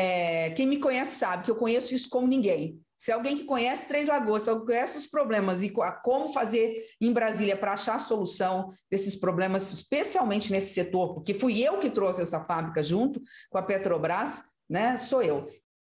é, quem me conhece sabe que eu conheço isso como ninguém. Se alguém que conhece Três Lagoas, se alguém conhece os problemas e como fazer em Brasília para achar a solução desses problemas, especialmente nesse setor, porque fui eu que trouxe essa fábrica junto com a Petrobras, né? Sou eu.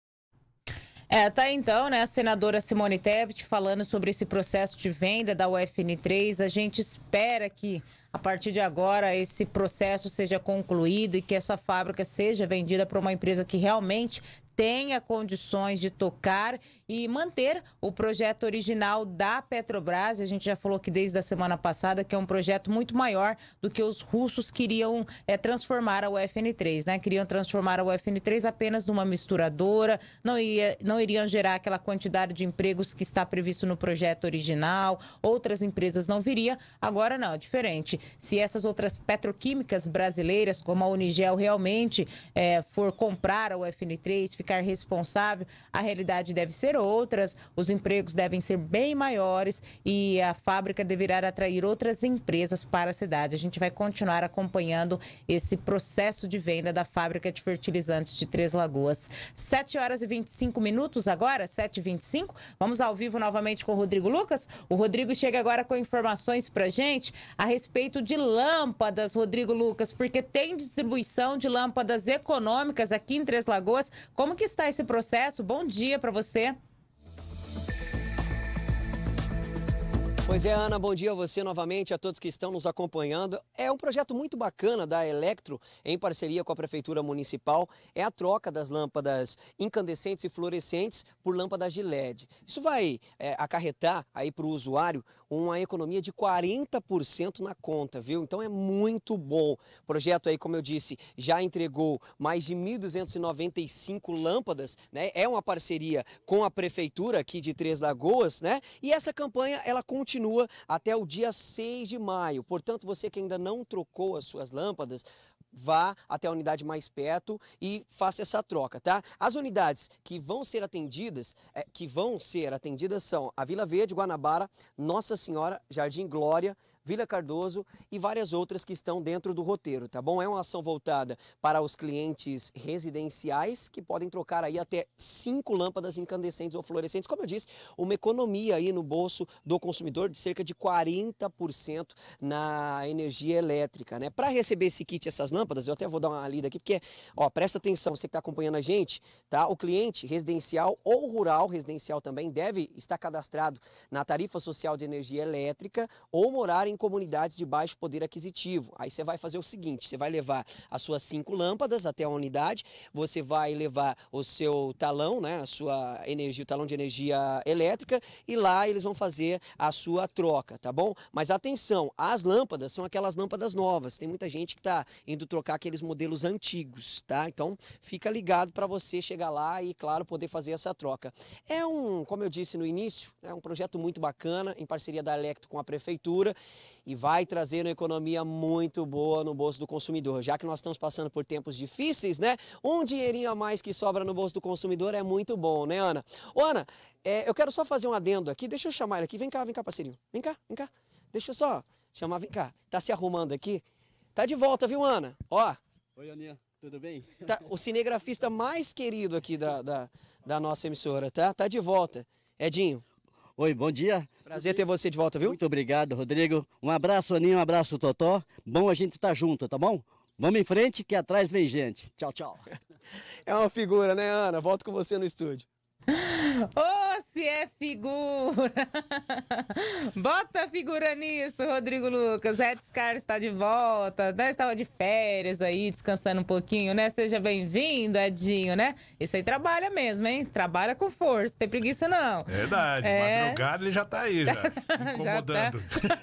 É, tá então, né, a senadora Simone Tebet falando sobre esse processo de venda da U F N três. A gente espera que, a partir de agora, esse processo seja concluído e que essa fábrica seja vendida para uma empresa que realmente tenha condições de tocar e manter o projeto original da Petrobras. A gente já falou que desde a semana passada que é um projeto muito maior do que os russos queriam é, transformar a U F N três, né? Queriam transformar a U F N três apenas numa misturadora, não, ia, não iriam gerar aquela quantidade de empregos que está previsto no projeto original, outras empresas não viriam. Agora não, é diferente. Se essas outras petroquímicas brasileiras, como a Unigel, realmente é, for comprar a U F N três, ficar responsável, a realidade deve ser outra, os empregos devem ser bem maiores e a fábrica deverá atrair outras empresas para a cidade. A gente vai continuar acompanhando esse processo de venda da fábrica de fertilizantes de Três Lagoas. sete horas e vinte e cinco minutos agora, sete e vinte e cinco. Vamos ao vivo novamente com o Rodrigo Lucas. O Rodrigo chega agora com informações pra gente a respeito de lâmpadas, Rodrigo Lucas, porque tem distribuição de lâmpadas econômicas aqui em Três Lagoas. Como que está esse processo? Bom dia para você. Pois é, Ana, bom dia a você novamente, a todos que estão nos acompanhando. É um projeto muito bacana da Electro, em parceria com a Prefeitura Municipal, é a troca das lâmpadas incandescentes e fluorescentes por lâmpadas de L E D. Isso vai é, acarretar aí para o usuário uma economia de quarenta por cento na conta, viu? Então é muito bom. O projeto aí, como eu disse, já entregou mais de mil duzentas e noventa e cinco lâmpadas, né? É uma parceria com a Prefeitura aqui de Três Lagoas, né? E essa campanha, ela continua Continua até o dia seis de maio. Portanto, você que ainda não trocou as suas lâmpadas, vá até a unidade mais perto e faça essa troca, tá? As unidades que vão ser atendidas, é, que vão ser atendidas são a Vila Verde, Guanabara, Nossa Senhora, Jardim Glória, Vila Cardoso e várias outras que estão dentro do roteiro, tá bom? É uma ação voltada para os clientes residenciais que podem trocar aí até cinco lâmpadas incandescentes ou fluorescentes. Como eu disse, uma economia aí no bolso do consumidor de cerca de quarenta por cento na energia elétrica, né? Para receber esse kit, essas lâmpadas, eu até vou dar uma lida aqui, porque, ó, presta atenção, você que está acompanhando a gente, tá? O cliente residencial ou rural, residencial também, deve estar cadastrado na tarifa social de energia elétrica ou morar em em comunidades de baixo poder aquisitivo. Aí você vai fazer o seguinte, você vai levar as suas cinco lâmpadas até a unidade, você vai levar o seu talão, né, a sua energia, o talão de energia elétrica, e lá eles vão fazer a sua troca, tá bom? Mas atenção, as lâmpadas são aquelas lâmpadas novas, tem muita gente que está indo trocar aqueles modelos antigos, tá? Então fica ligado para você chegar lá e, claro, poder fazer essa troca. É um, como eu disse no início, é um projeto muito bacana, em parceria da Electro com a Prefeitura, e vai trazer uma economia muito boa no bolso do consumidor. Já que nós estamos passando por tempos difíceis, né? Um dinheirinho a mais que sobra no bolso do consumidor é muito bom, né, Ana? Ô, Ana, é, eu quero só fazer um adendo aqui. Deixa eu chamar ele aqui. Vem cá, vem cá, parceirinho. Vem cá, vem cá. Deixa eu só chamar, vem cá. Tá se arrumando aqui? Tá de volta, viu, Ana? Ó. Oi, Aninha. Tudo bem? Tá, o cinegrafista mais querido aqui da, da, da nossa emissora, tá? Tá de volta. Edinho. Oi, bom dia. Prazer ter você de volta, viu? Muito obrigado, Rodrigo. Um abraço, Aninha, um abraço, Totó. Bom a gente estar junto, tá bom? Vamos em frente que atrás vem gente. Tchau, tchau. É uma figura, né, Ana? Volto com você no estúdio. Ô, oh, se é figura! Bota a figura nisso, Rodrigo Lucas. Edgar está de volta, né? Estava de férias aí, descansando um pouquinho, né? Seja bem-vindo, Edinho, né? Esse aí trabalha mesmo, hein? Trabalha com força, tem preguiça não. Verdade, é... madrugada ele já tá aí, já, incomodando. Já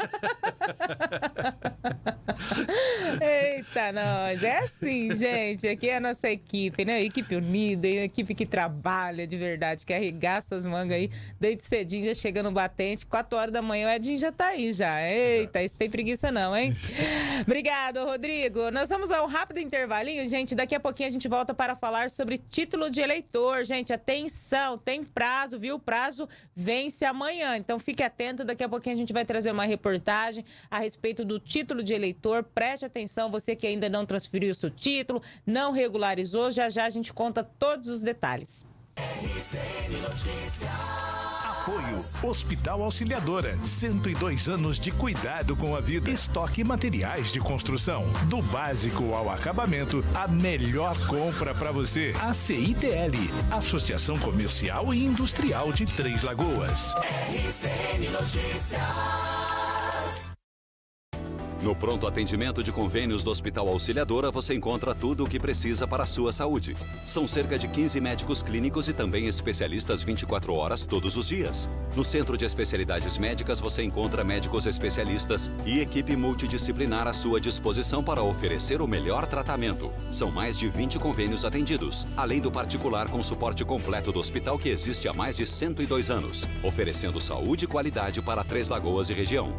tá... Eita, nós. É assim, gente. Aqui é a nossa equipe, né? Equipe unida, equipe que trabalha de verdade, que arregaça as mangas aí, desde cedinho já chega no batente, quatro horas da manhã o Edinho já tá aí já. Eita, isso tem preguiça não, hein? Obrigado, Rodrigo. Nós vamos a um rápido intervalinho, gente. Daqui a pouquinho a gente volta para falar sobre título de eleitor. Gente, atenção, tem prazo, viu? O prazo vence amanhã, então fique atento. Daqui a pouquinho a gente vai trazer uma reportagem a respeito do título de eleitor. Preste atenção, você que ainda não transferiu o seu título, não regularizou, já já a gente conta todos os detalhes. R C N Notícias. Apoio Hospital Auxiliadora, cento e dois anos de cuidado com a vida. Estoque materiais de construção, do básico ao acabamento, a melhor compra para você. A C I T L, Associação Comercial e Industrial de Três Lagoas. R C N Notícias. No pronto atendimento de convênios do Hospital Auxiliadora, você encontra tudo o que precisa para a sua saúde. São cerca de quinze médicos clínicos e também especialistas vinte e quatro horas todos os dias. No Centro de Especialidades Médicas, você encontra médicos especialistas e equipe multidisciplinar à sua disposição para oferecer o melhor tratamento. São mais de vinte convênios atendidos, além do particular com suporte completo do hospital que existe há mais de cento e dois anos, oferecendo saúde e qualidade para Três Lagoas e região.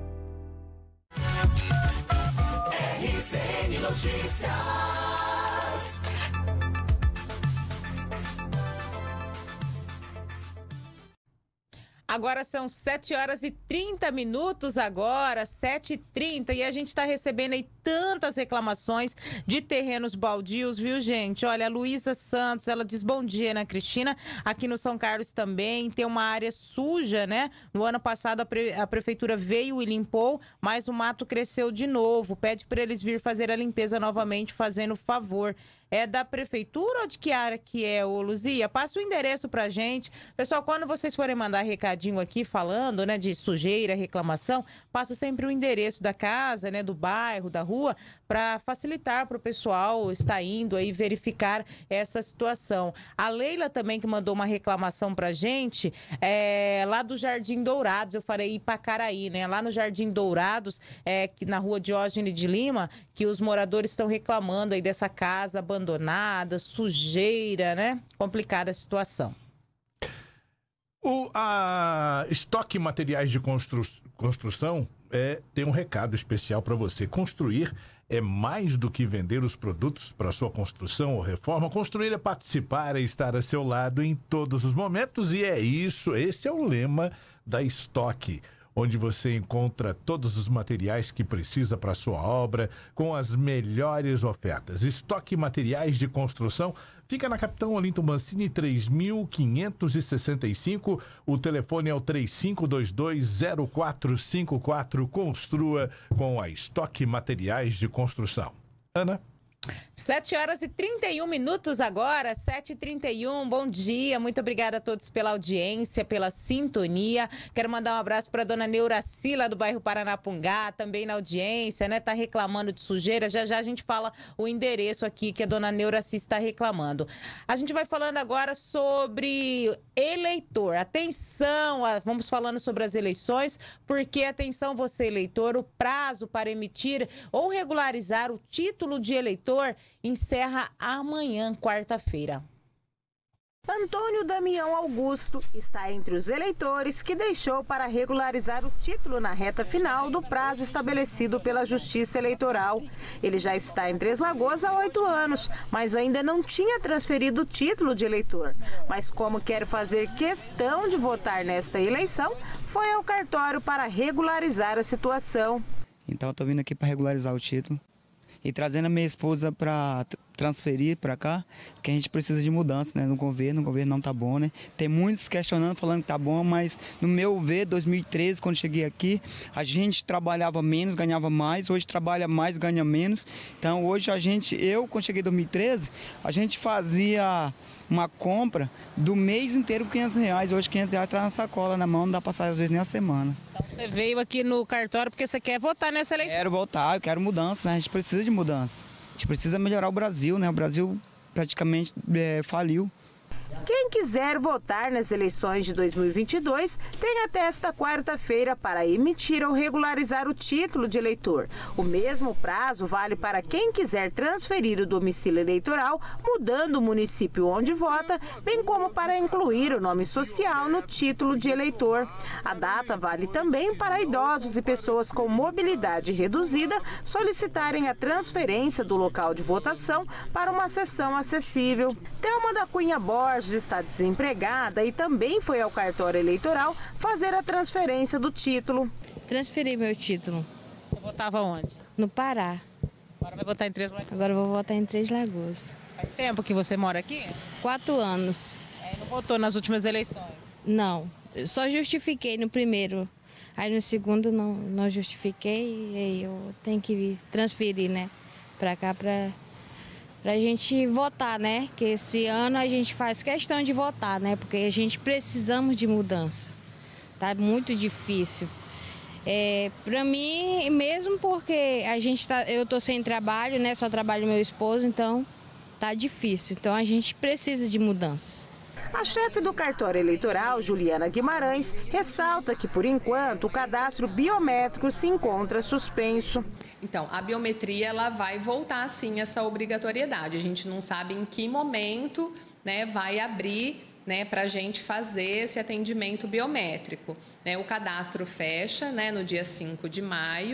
R C N Notícias. Agora são sete horas e trinta minutos agora, sete e trinta, e a gente está recebendo aí tantas reclamações de terrenos baldios, viu, gente? Olha, a Luísa Santos, ela diz bom dia, Ana Cristina. Aqui no São Carlos também tem uma área suja, né? No ano passado a, pre a prefeitura veio e limpou, mas o mato cresceu de novo. Pede para eles vir fazer a limpeza novamente, fazendo favor. É da prefeitura ou de que área que é, ô Luzia? Passa o endereço pra gente. Pessoal, quando vocês forem mandar recadinho aqui falando, né, de sujeira, reclamação, passa sempre o endereço da casa, né, do bairro, da rua, para facilitar para o pessoal estar indo aí verificar essa situação. A Leila também que mandou uma reclamação pra gente, é, lá do Jardim Dourados, eu falei Ipacaraí, né? Lá no Jardim Dourados, é, que na rua Diógenes de Lima, que os moradores estão reclamando aí dessa casa abandonada, sujeira, né? Complicada a situação. O a Estoque Materiais de Constru, Construção é, tem um recado especial para você. Construir é mais do que vender os produtos para sua construção ou reforma. Construir é participar, é estar a seu lado em todos os momentos, e é isso, esse é o lema da Estoque, onde você encontra todos os materiais que precisa para sua obra, com as melhores ofertas. Estoque Materiais de Construção fica na Capitão Olinto Mancini, três mil quinhentos e sessenta e cinco. O telefone é o três cinco dois dois, zero quatro cinco quatro. Construa com a Estoque Materiais de Construção. Ana? sete horas e trinta e um minutos agora, sete e trinta e um, bom dia, muito obrigada a todos pela audiência, pela sintonia. Quero mandar um abraço para a dona Neuraci, lá do bairro Paranapungá, também na audiência, né? Tá reclamando de sujeira, já já a gente fala o endereço aqui que a dona Neuraci está reclamando. A gente vai falando agora sobre eleitor, atenção, vamos falando sobre as eleições, porque atenção você eleitor, o prazo para emitir ou regularizar o título de eleitor encerra amanhã, quarta-feira. Antônio Damião Augusto está entre os eleitores que deixou para regularizar o título na reta final do prazo estabelecido pela Justiça Eleitoral. Ele já está em Três Lagoas há oito anos, mas ainda não tinha transferido o título de eleitor. Mas como quer fazer questão de votar nesta eleição, foi ao cartório para regularizar a situação. Então eu estou vindo aqui para regularizar o título e trazendo a minha esposa para transferir para cá, porque a gente precisa de mudança, né, no governo, o governo não tá bom, né? Tem muitos questionando, falando que tá bom, mas no meu ver, dois mil e treze, quando cheguei aqui, a gente trabalhava menos, ganhava mais, hoje trabalha mais, ganha menos. Então hoje a gente, eu quando cheguei em dois mil e treze, a gente fazia uma compra do mês inteiro com quinhentos reais, hoje quinhentos reais tá na sacola, na mão, não dá pra sair às vezes nem a semana. Então você veio aqui no cartório porque você quer votar nessa eleição? Quero votar, eu quero mudança, né? A gente precisa de mudança. A gente precisa melhorar o Brasil, né? O Brasil praticamente é, faliu. Quem quiser votar nas eleições de dois mil e vinte e dois tem até esta quarta-feira para emitir ou regularizar o título de eleitor. O mesmo prazo vale para quem quiser transferir o domicílio eleitoral, mudando o município onde vota, bem como para incluir o nome social no título de eleitor. A data vale também para idosos e pessoas com mobilidade reduzida solicitarem a transferência do local de votação para uma sessão acessível. Thelma da Cunha Borges está desempregada e também foi ao cartório eleitoral fazer a transferência do título. Transferi meu título. Você votava onde? No Pará. Agora vai votar em Três Lagoas? Agora eu vou votar em Três Lagoas. Faz tempo que você mora aqui? Quatro anos. É, não votou nas últimas eleições? Não, eu só justifiquei no primeiro. Aí no segundo não, não justifiquei e aí eu tenho que transferir, né, pra cá, pra... Pra gente votar, né? Que esse ano a gente faz questão de votar, né? Porque a gente precisamos de mudança. Tá muito difícil. É, pra mim, mesmo porque a gente tá, eu tô sem trabalho, né? Só trabalho meu esposo, então tá difícil. Então a gente precisa de mudanças. A chefe do cartório eleitoral, Juliana Guimarães, ressalta que, por enquanto, o cadastro biométrico se encontra suspenso. Então, a biometria ela vai voltar, sim, essa obrigatoriedade. A gente não sabe em que momento, né, vai abrir, né, para a gente fazer esse atendimento biométrico. Né, o cadastro fecha, né, no dia cinco de maio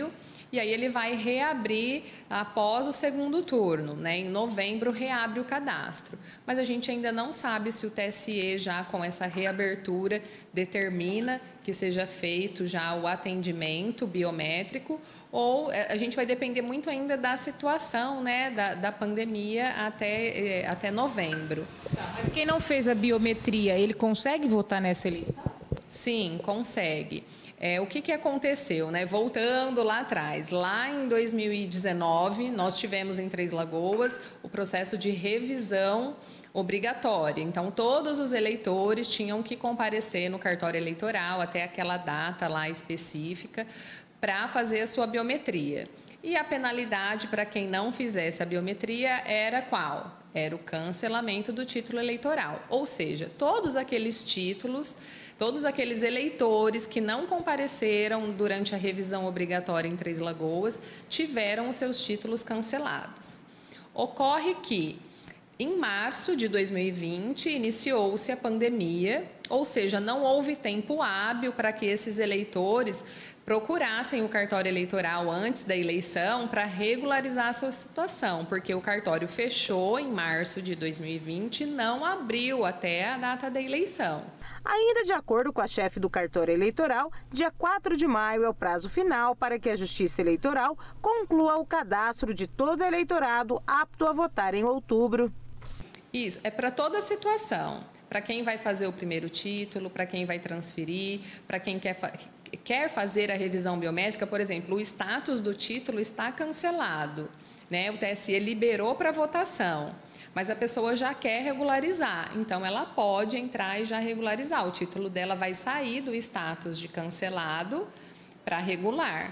e aí ele vai reabrir após o segundo turno, né? Em novembro reabre o cadastro. Mas a gente ainda não sabe se o T S E já com essa reabertura determina que seja feito já o atendimento biométrico, ou a gente vai depender muito ainda da situação, né, da, da pandemia até, até novembro. Tá, mas quem não fez a biometria, ele consegue votar nessa eleição? Sim, consegue. É, o que, que aconteceu, né? Voltando lá atrás, lá em dois mil e dezenove, nós tivemos em Três Lagoas o processo de revisão obrigatória. Então, todos os eleitores tinham que comparecer no cartório eleitoral até aquela data lá específica para fazer a sua biometria. E a penalidade para quem não fizesse a biometria era qual? Era o cancelamento do título eleitoral. Ou seja, todos aqueles títulos, todos aqueles eleitores que não compareceram durante a revisão obrigatória em Três Lagoas tiveram os seus títulos cancelados. Ocorre que em março de dois mil e vinte, iniciou-se a pandemia, ou seja, não houve tempo hábil para que esses eleitores procurassem o cartório eleitoral antes da eleição para regularizar a sua situação, porque o cartório fechou em março de dois mil e vinte e não abriu até a data da eleição. Ainda de acordo com a chefe do cartório eleitoral, dia quatro de maio é o prazo final para que a Justiça Eleitoral conclua o cadastro de todo eleitorado apto a votar em outubro. Isso, é para toda a situação. Para quem vai fazer o primeiro título, para quem vai transferir, para quem quer, fa quer fazer a revisão biométrica, por exemplo, o status do título está cancelado, né? O T S E liberou para votação, mas a pessoa já quer regularizar, então ela pode entrar e já regularizar. O título dela vai sair do status de cancelado para regular.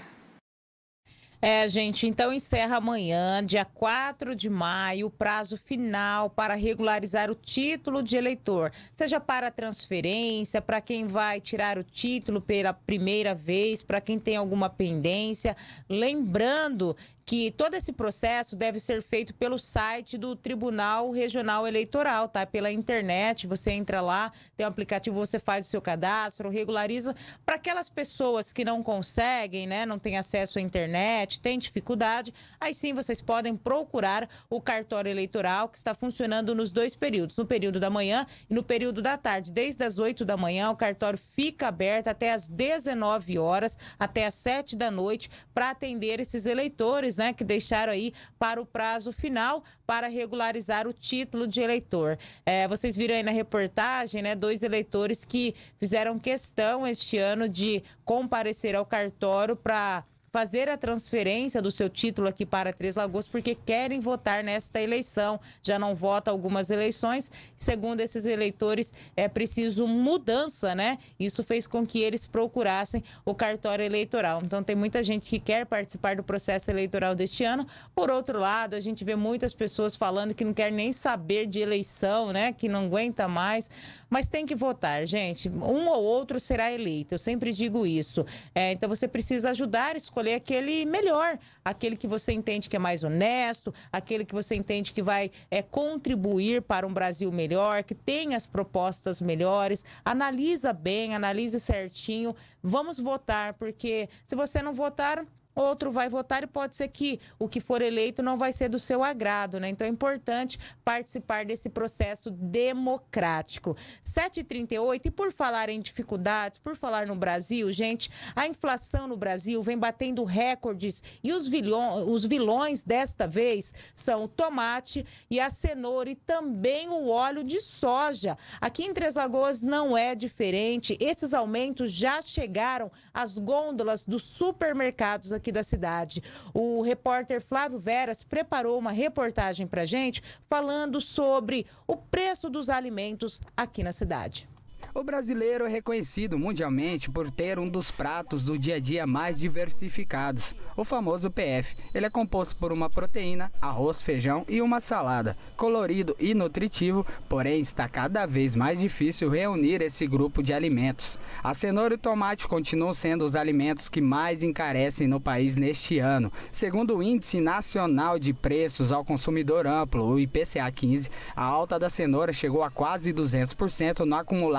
É, gente, então encerra amanhã, dia quatro de maio, o prazo final para regularizar o título de eleitor. Seja para transferência, para quem vai tirar o título pela primeira vez, para quem tem alguma pendência. Lembrando que todo esse processo deve ser feito pelo site do Tribunal Regional Eleitoral, tá? Pela internet, você entra lá, tem um aplicativo, você faz o seu cadastro, regulariza. Para aquelas pessoas que não conseguem, né, não têm acesso à internet, têm dificuldade, aí sim vocês podem procurar o cartório eleitoral, que está funcionando nos dois períodos, no período da manhã e no período da tarde. Desde as oito da manhã, o cartório fica aberto até as dezenove horas, até as sete da noite, para atender esses eleitores, né, que deixaram aí para o prazo final para regularizar o título de eleitor. É, vocês viram aí na reportagem, né, dois eleitores que fizeram questão este ano de comparecer ao cartório para fazer a transferência do seu título aqui para Três Lagoas, porque querem votar nesta eleição. Já não vota algumas eleições. Segundo esses eleitores, é preciso mudança, né? Isso fez com que eles procurassem o cartório eleitoral. Então, tem muita gente que quer participar do processo eleitoral deste ano. Por outro lado, a gente vê muitas pessoas falando que não quer nem saber de eleição, né? Que não aguenta mais. Mas tem que votar, gente. Um ou outro será eleito. Eu sempre digo isso. É, então, você precisa ajudar a escolher aquele melhor, aquele que você entende que é mais honesto, aquele que você entende que vai é, contribuir para um Brasil melhor, que tem as propostas melhores. Analisa bem, analise certinho. Vamos votar, porque se você não votar, outro vai votar e pode ser que o que for eleito não vai ser do seu agrado, né? Então é importante participar desse processo democrático. sete e trinta e oito, e por falar em dificuldades, por falar no Brasil, gente, a inflação no Brasil vem batendo recordes e os vilões, os vilões desta vez são o tomate e a cenoura e também o óleo de soja. Aqui em Três Lagoas não é diferente. Esses aumentos já chegaram às gôndolas dos supermercados aqui da cidade. O repórter Flávio Veras preparou uma reportagem para gente falando sobre o preço dos alimentos aqui na cidade. O brasileiro é reconhecido mundialmente por ter um dos pratos do dia a dia mais diversificados, o famoso P F. Ele é composto por uma proteína, arroz, feijão e uma salada. Colorido e nutritivo, porém está cada vez mais difícil reunir esse grupo de alimentos. A cenoura e o tomate continuam sendo os alimentos que mais encarecem no país neste ano. Segundo o Índice Nacional de Preços ao Consumidor Amplo, o I P C A quinze, a alta da cenoura chegou a quase duzentos por cento no acumulado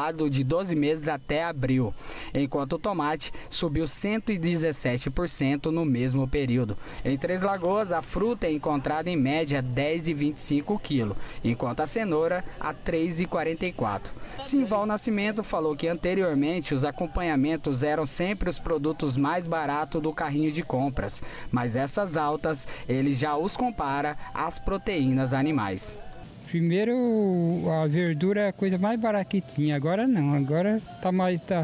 acumulado de doze meses até abril, enquanto o tomate subiu cento e dezessete por cento no mesmo período. Em Três Lagoas, a fruta é encontrada em média dez reais e vinte e cinco centavos o quilo, enquanto a cenoura a três reais e quarenta e quatro centavos. Simval Nascimento falou que anteriormente os acompanhamentos eram sempre os produtos mais baratos do carrinho de compras, mas essas altas ele já os compara às proteínas animais. Primeiro a verdura é a coisa mais barata que tinha, agora não, agora tá mais, tá,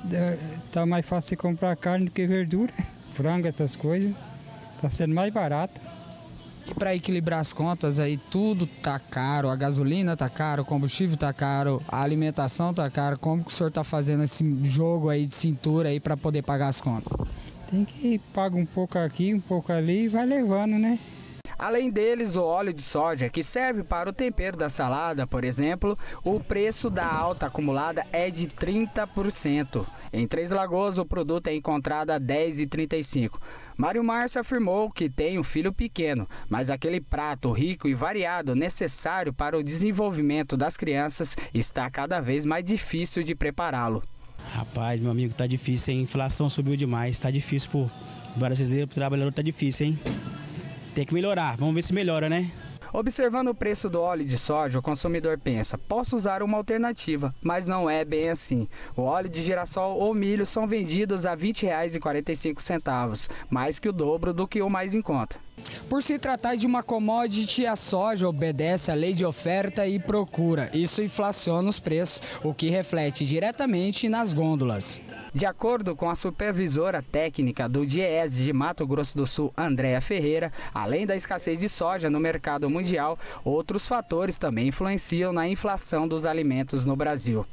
tá mais fácil comprar carne do que verdura, frango, essas coisas, tá sendo mais barato. E para equilibrar as contas aí, tudo tá caro, a gasolina tá caro, o combustível tá caro, a alimentação tá caro. Como que o senhor tá fazendo esse jogo aí de cintura aí para poder pagar as contas? Tem que pagar um pouco aqui, um pouco ali e vai levando, né? Além deles, o óleo de soja, que serve para o tempero da salada, por exemplo, o preço da alta acumulada é de trinta por cento. Em Três Lagoas, o produto é encontrado a dez reais e trinta e cinco centavos. Mário Márcio afirmou que tem um filho pequeno, mas aquele prato rico e variado necessário para o desenvolvimento das crianças está cada vez mais difícil de prepará-lo. Rapaz, meu amigo, tá difícil, hein? A inflação subiu demais, tá difícil pro brasileiro, pro trabalhador tá difícil, hein? Tem que melhorar, vamos ver se melhora, né? Observando o preço do óleo de soja, o consumidor pensa, posso usar uma alternativa, mas não é bem assim. O óleo de girassol ou milho são vendidos a vinte reais e quarenta e cinco centavos, mais que o dobro do que o mais em conta. Por se tratar de uma commodity, a soja obedece à lei de oferta e procura. Isso inflaciona os preços, o que reflete diretamente nas gôndolas. De acordo com a supervisora técnica do Diese de Mato Grosso do Sul, Andréa Ferreira, além da escassez de soja no mercado mundial, outros fatores também influenciam na inflação dos alimentos no Brasil.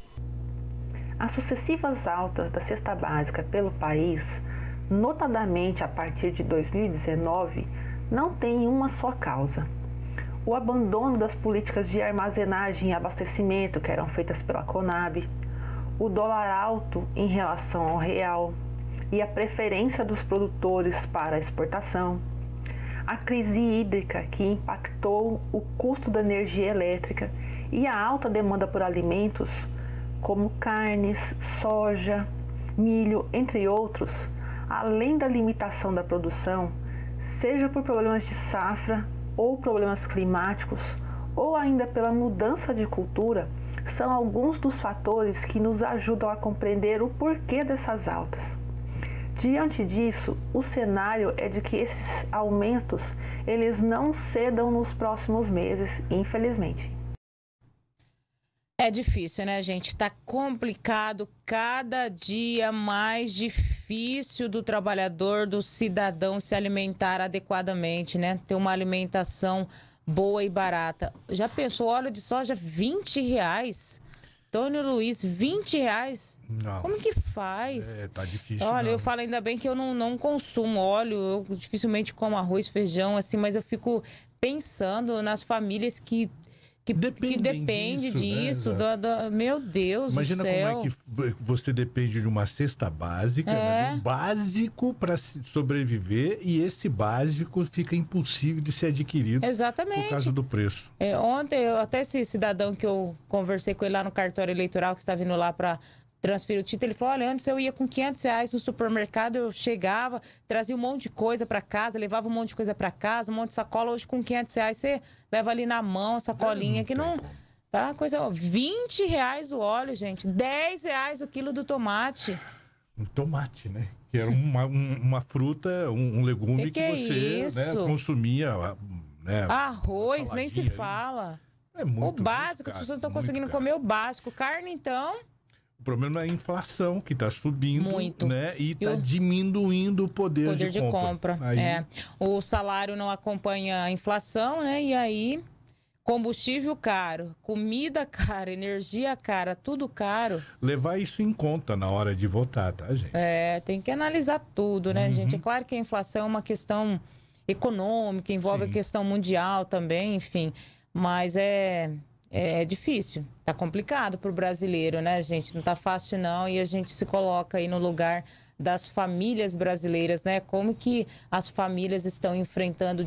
As sucessivas altas da cesta básica pelo país, notadamente a partir de dois mil e dezenove, não têm uma só causa. O abandono das políticas de armazenagem e abastecimento que eram feitas pela Conab, o dólar alto em relação ao real e a preferência dos produtores para a exportação, a crise hídrica que impactou o custo da energia elétrica e a alta demanda por alimentos como carnes, soja, milho, entre outros, além da limitação da produção, seja por problemas de safra ou problemas climáticos, ou ainda pela mudança de cultura, são alguns dos fatores que nos ajudam a compreender o porquê dessas altas. Diante disso, o cenário é de que esses aumentos eles não cedam nos próximos meses, infelizmente. É difícil, né, gente? Tá complicado, cada dia mais difícil do trabalhador, do cidadão se alimentar adequadamente, né? Ter uma alimentação boa e barata. Já pensou, óleo de soja, vinte reais? Tônio Luiz, vinte reais? Não. Como que faz? É, tá difícil. Olha, não. eu falo ainda bem que eu não, não consumo óleo, eu dificilmente como arroz, feijão, assim, mas eu fico pensando nas famílias que que depende que depende disso, né? do, do, meu Deus Imagina do céu. como é que você depende de uma cesta básica, é. né? Um básico para sobreviver, e esse básico fica impossível de ser adquirido. Exatamente. Por causa do preço. É, ontem, eu, até esse cidadão que eu conversei com ele lá no cartório eleitoral, que está vindo lá para transferir o título, ele falou, olha, antes eu ia com quinhentos reais no supermercado, eu chegava, trazia um monte de coisa para casa, levava um monte de coisa para casa, um monte de sacola, hoje com quinhentos reais você leva ali na mão a sacolinha, que não... Tá, coisa... vinte reais o óleo, gente, dez reais o quilo do tomate. Um tomate, né? Que era uma, um, uma fruta, um, um legume que, que, que você é né, consumia. Né, arroz, nem se ali. fala. É muito, o básico, muito as pessoas não estão caro, conseguindo muito caro. comer o básico. Carne, então... O problema é a inflação, que está subindo, muito. Né? E está o... diminuindo o poder, poder de, de compra. compra. Aí... É. O salário não acompanha a inflação, né? E aí, combustível caro, comida cara, energia cara, tudo caro. Levar isso em conta na hora de votar, tá, gente? É, tem que analisar tudo, né, uhum. gente? É claro que a inflação é uma questão econômica, envolve Sim. a questão mundial também, enfim. Mas é... É difícil, tá complicado pro brasileiro, né, gente? Não tá fácil, não. E a gente se coloca aí no lugar das famílias brasileiras, né? Como que as famílias estão enfrentando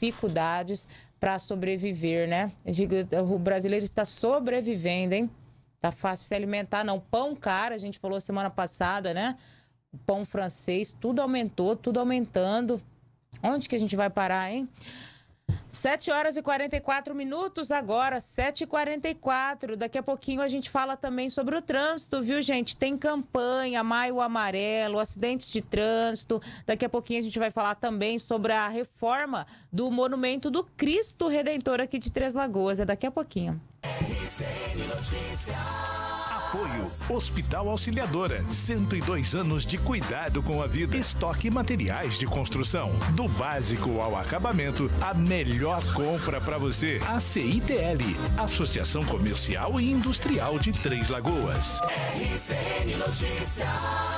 dificuldades para sobreviver, né? Eu digo, o brasileiro está sobrevivendo, hein? Tá fácil se alimentar, não. Pão caro, a gente falou semana passada, né? Pão francês, tudo aumentou, tudo aumentando. Onde que a gente vai parar, hein? sete horas e quarenta e quatro minutos agora, sete e quarenta e quatro. Daqui a pouquinho a gente fala também sobre o trânsito, viu, gente? Tem campanha, Maio Amarelo, acidentes de trânsito. Daqui a pouquinho a gente vai falar também sobre a reforma do Monumento do Cristo Redentor aqui de Três Lagoas. É daqui a pouquinho. R C N Notícias. Apoio Hospital Auxiliadora, cento e dois anos de cuidado com a vida. Estoque e materiais de construção, do básico ao acabamento, a melhor compra para você. A C I T L, Associação Comercial e Industrial de Três Lagoas. R C N Notícias.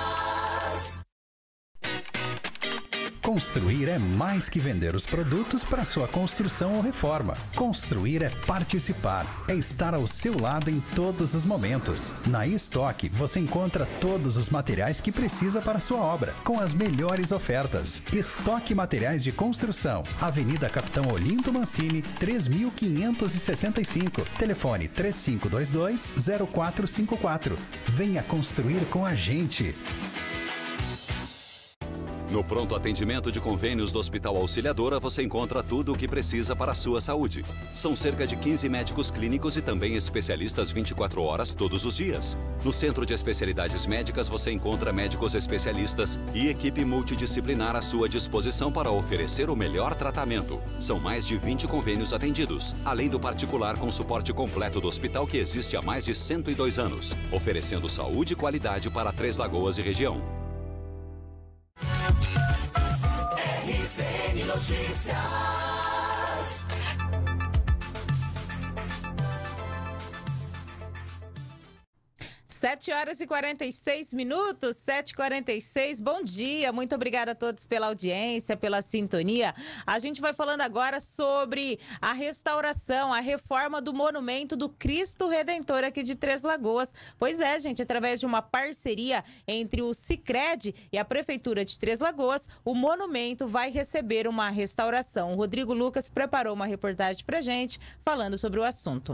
Construir é mais que vender os produtos para sua construção ou reforma. Construir é participar, é estar ao seu lado em todos os momentos. Na Estoque você encontra todos os materiais que precisa para sua obra, com as melhores ofertas. Estoque Materiais de Construção, Avenida Capitão Olinto Mancini, três mil quinhentos e sessenta e cinco. Telefone três cinco dois dois, zero quatro cinco quatro. Venha construir com a gente. No pronto atendimento de convênios do Hospital Auxiliadora, você encontra tudo o que precisa para a sua saúde. São cerca de quinze médicos clínicos e também especialistas vinte e quatro horas todos os dias. No Centro de Especialidades Médicas, você encontra médicos especialistas e equipe multidisciplinar à sua disposição para oferecer o melhor tratamento. São mais de vinte convênios atendidos, além do particular com suporte completo do hospital que existe há mais de cento e dois anos, oferecendo saúde e qualidade para Três Lagoas e região. R C N Notícias. sete horas e quarenta e seis minutos, sete e quarenta e seis. Bom dia, muito obrigada a todos pela audiência, pela sintonia. A gente vai falando agora sobre a restauração, a reforma do Monumento do Cristo Redentor aqui de Três Lagoas. Pois é, gente, através de uma parceria entre o Sicredi e a Prefeitura de Três Lagoas, o monumento vai receber uma restauração. O Rodrigo Lucas preparou uma reportagem pra gente falando sobre o assunto.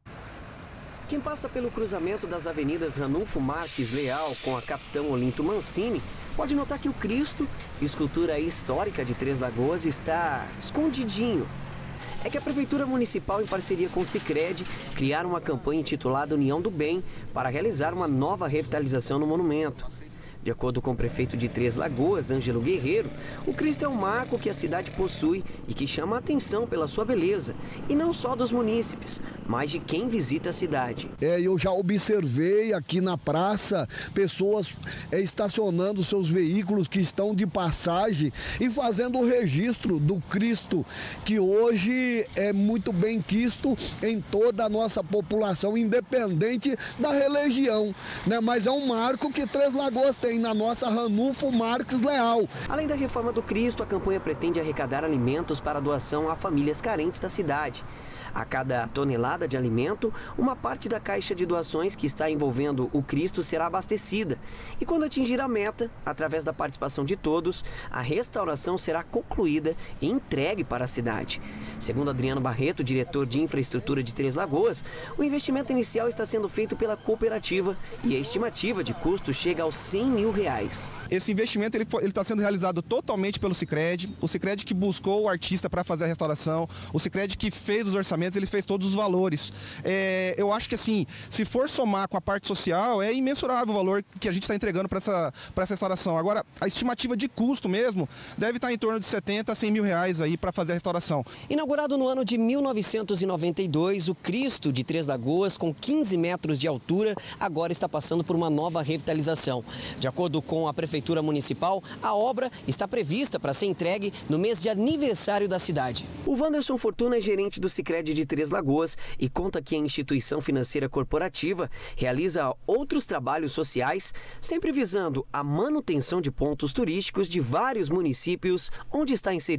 Quem passa pelo cruzamento das avenidas Ranulfo Marques Leal com a Capitão Olinto Mancini pode notar que o Cristo, escultura histórica de Três Lagoas, está escondidinho. É que a Prefeitura Municipal, em parceria com o Sicredi, criaram uma campanha intitulada União do Bem para realizar uma nova revitalização no monumento. De acordo com o prefeito de Três Lagoas, Ângelo Guerreiro, o Cristo é um marco que a cidade possui e que chama a atenção pela sua beleza. E não só dos munícipes, mas de quem visita a cidade. É, eu já observei aqui na praça pessoas é, estacionando seus veículos que estão de passagem e fazendo o registro do Cristo, que hoje é muito bem quisto em toda a nossa população, independente da religião, né? Mas é um marco que Três Lagoas tem na nossa Ranulfo Marques Leal. Além da reforma do Cristo, a campanha pretende arrecadar alimentos para doação a famílias carentes da cidade. A cada tonelada de alimento, uma parte da caixa de doações que está envolvendo o Cristo será abastecida. E quando atingir a meta, através da participação de todos, a restauração será concluída e entregue para a cidade. Segundo Adriano Barreto, diretor de infraestrutura de Três Lagoas, o investimento inicial está sendo feito pela cooperativa e a estimativa de custo chega aos cem mil reais. Esse investimento ele está sendo realizado totalmente pelo Sicredi, o Sicredi que buscou o artista para fazer a restauração, o Sicredi que fez os orçamentos, ele fez todos os valores. É, eu acho que assim, se for somar com a parte social, é imensurável o valor que a gente está entregando para essa, para essa restauração. Agora, a estimativa de custo mesmo deve estar em torno de setenta a cem mil reais aí para fazer a restauração. Inaugurado no ano de mil novecentos e noventa e dois, o Cristo de Três Lagoas, com quinze metros de altura, agora está passando por uma nova revitalização. De acordo com a Prefeitura Municipal, a obra está prevista para ser entregue no mês de aniversário da cidade. O Wanderson Fortuna é gerente do Sicredi de Três Lagoas e conta que a instituição financeira corporativa realiza outros trabalhos sociais, sempre visando a manutenção de pontos turísticos de vários municípios onde está inserido.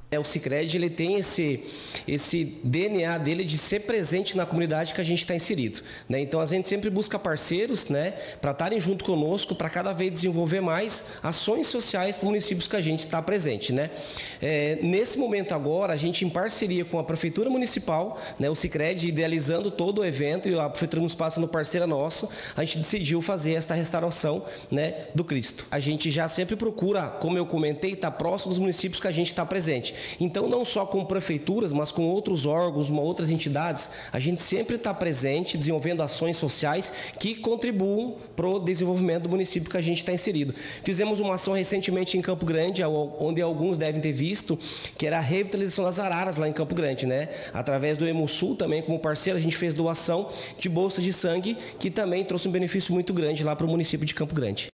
O Sicredi, ele tem esse, esse D N A dele de ser presente na comunidade que a gente está inserido, né? Então a gente sempre busca parceiros, né, para estarem junto conosco, para cada vez desenvolver mais ações sociais para municípios que a gente está presente, né? É, nesse momento agora, a gente em parceria com a Prefeitura Municipal, né, o Sicredi idealizando todo o evento e a Prefeitura Municipal sendo parceira nossa, a gente decidiu fazer esta restauração, né, do Cristo. A gente já sempre procura, como eu comentei, estar próximo dos municípios que a gente está presente. Então, não só com prefeituras, mas com outros órgãos, outras entidades, a gente sempre está presente, desenvolvendo ações sociais que contribuam para o desenvolvimento do município que a gente está inserido. Fizemos uma ação recentemente em Campo Grande, onde alguns devem ter visto, que era a revitalização das araras lá em Campo Grande, né? Através do Hemosul também, como parceiro, a gente fez doação de bolsas de sangue, que também trouxe um benefício muito grande lá para o município de Campo Grande.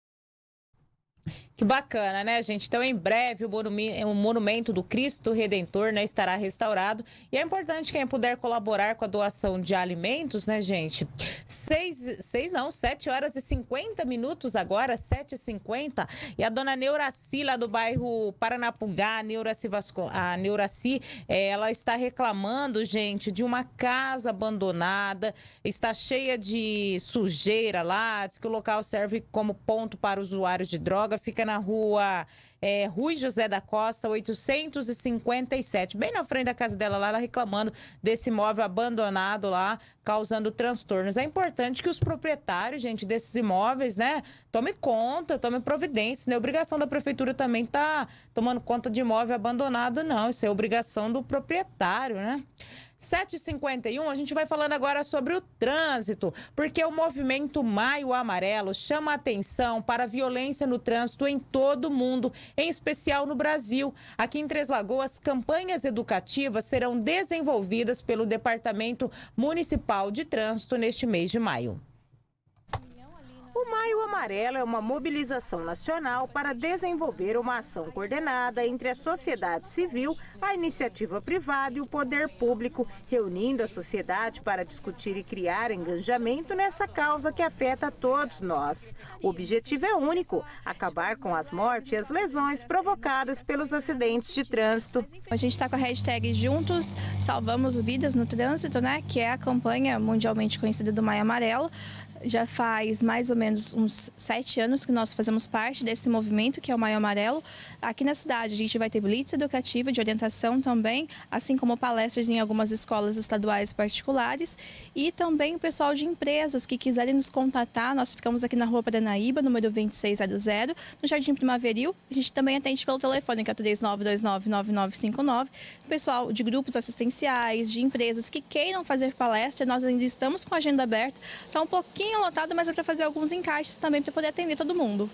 Que bacana, né, gente? Então, em breve, o monumento, o monumento do Cristo Redentor, né, estará restaurado. E é importante quem puder colaborar com a doação de alimentos, né, gente? Seis, seis não, sete horas e cinquenta minutos agora, sete e cinquenta. E a dona Neuraci, lá do bairro Paranapungá, a Neuraci, Vasco, a Neuraci, ela está reclamando, gente, de uma casa abandonada. Está cheia de sujeira lá. Diz que o local serve como ponto para usuários de droga. Fica na rua é, Rui José da Costa, oitocentos e cinquenta e sete, bem na frente da casa dela lá, ela reclamando desse imóvel abandonado lá, causando transtornos. É importante que os proprietários, gente, desses imóveis, né, tomem conta, tomem providências, né? Obrigação da prefeitura também tá tomando conta de imóvel abandonado, não, isso é obrigação do proprietário, né? sete e cinquenta e um, a gente vai falando agora sobre o trânsito, porque o movimento Maio Amarelo chama atenção para a violência no trânsito em todo o mundo, em especial no Brasil. Aqui em Três Lagoas, campanhas educativas serão desenvolvidas pelo Departamento Municipal de Trânsito neste mês de maio. O Maio Amarelo é uma mobilização nacional para desenvolver uma ação coordenada entre a sociedade civil, a iniciativa privada e o poder público, reunindo a sociedade para discutir e criar engajamento nessa causa que afeta a todos nós. O objetivo é único: acabar com as mortes e as lesões provocadas pelos acidentes de trânsito. A gente está com a hashtag Juntos Salvamos Vidas no Trânsito, né? Que é a campanha mundialmente conhecida do Maio Amarelo. Já faz mais ou menos uns sete anos que nós fazemos parte desse movimento, que é o Maio Amarelo. Aqui na cidade a gente vai ter blitz educativa de orientação também, assim como palestras em algumas escolas estaduais particulares. E também o pessoal de empresas que quiserem nos contatar. Nós ficamos aqui na Rua Paranaíba, número vinte e seis zero zero, no Jardim Primaveril. A gente também atende pelo telefone, que é o três nove dois nove, nove nove cinco nove. O pessoal de grupos assistenciais, de empresas que queiram fazer palestra, nós ainda estamos com a agenda aberta. Está um pouquinho lotado, mas é para fazer alguns encaixes também para poder atender todo mundo.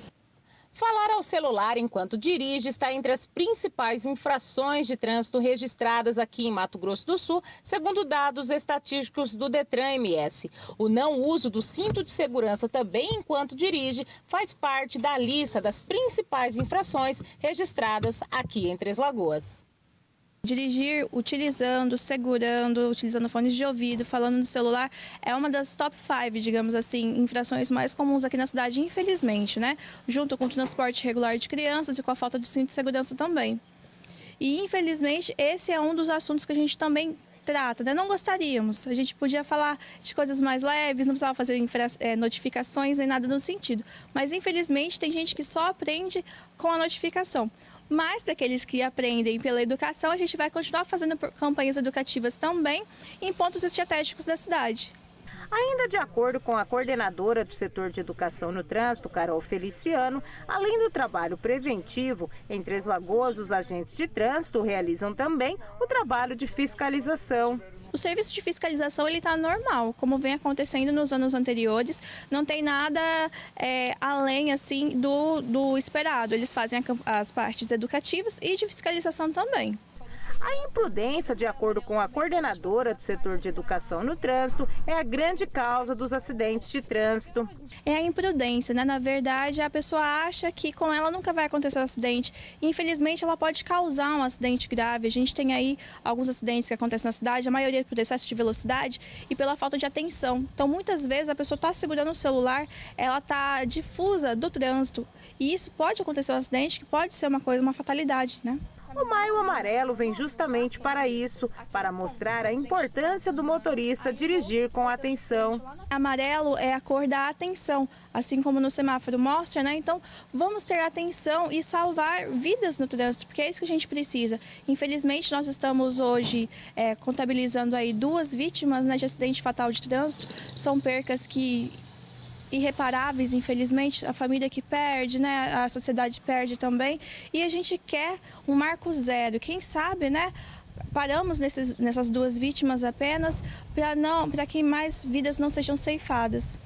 Falar ao celular enquanto dirige está entre as principais infrações de trânsito registradas aqui em Mato Grosso do Sul, segundo dados estatísticos do Detran M S. O não uso do cinto de segurança também enquanto dirige faz parte da lista das principais infrações registradas aqui em Três Lagoas. Dirigir utilizando, segurando, utilizando fones de ouvido, falando no celular, é uma das top cinco, digamos assim, infrações mais comuns aqui na cidade, infelizmente, né? Junto com o transporte regular de crianças e com a falta de cinto de segurança também. E, infelizmente, esse é um dos assuntos que a gente também trata, né? Não gostaríamos. A gente podia falar de coisas mais leves, não precisava fazer é, notificações nem nada no sentido. Mas, infelizmente, tem gente que só aprende com a notificação. Mas, para aqueles que aprendem pela educação, a gente vai continuar fazendo campanhas educativas também em pontos estratégicos da cidade. Ainda de acordo com a coordenadora do setor de educação no trânsito, Carol Feliciano, além do trabalho preventivo, em Três Lagoas, os agentes de trânsito realizam também o trabalho de fiscalização. O serviço de fiscalização ele está normal, como vem acontecendo nos anos anteriores, não tem nada é, além assim do, do esperado. Eles fazem a, as partes educativas e de fiscalização também. A imprudência, de acordo com a coordenadora do setor de educação no trânsito, é a grande causa dos acidentes de trânsito. É a imprudência, né? Na verdade, a pessoa acha que com ela nunca vai acontecer um acidente. Infelizmente, ela pode causar um acidente grave. A gente tem aí alguns acidentes que acontecem na cidade, a maioria por excesso de velocidade e pela falta de atenção. Então, muitas vezes, a pessoa está segurando o celular, ela está difusa do trânsito. E isso pode acontecer um acidente que pode ser uma coisa, uma fatalidade, né? O Maio Amarelo vem justamente para isso, para mostrar a importância do motorista dirigir com atenção. Amarelo é a cor da atenção, assim como no semáforo mostra, né? Então, vamos ter atenção e salvar vidas no trânsito, porque é isso que a gente precisa. Infelizmente, nós estamos hoje é, contabilizando aí duas vítimas, né, de acidente fatal de trânsito. São percas que irreparáveis, infelizmente, a família que perde, né, a sociedade perde também, e a gente quer um marco zero. Quem sabe, né, paramos nesses, nessas duas vítimas apenas para não, para que mais vidas não sejam ceifadas.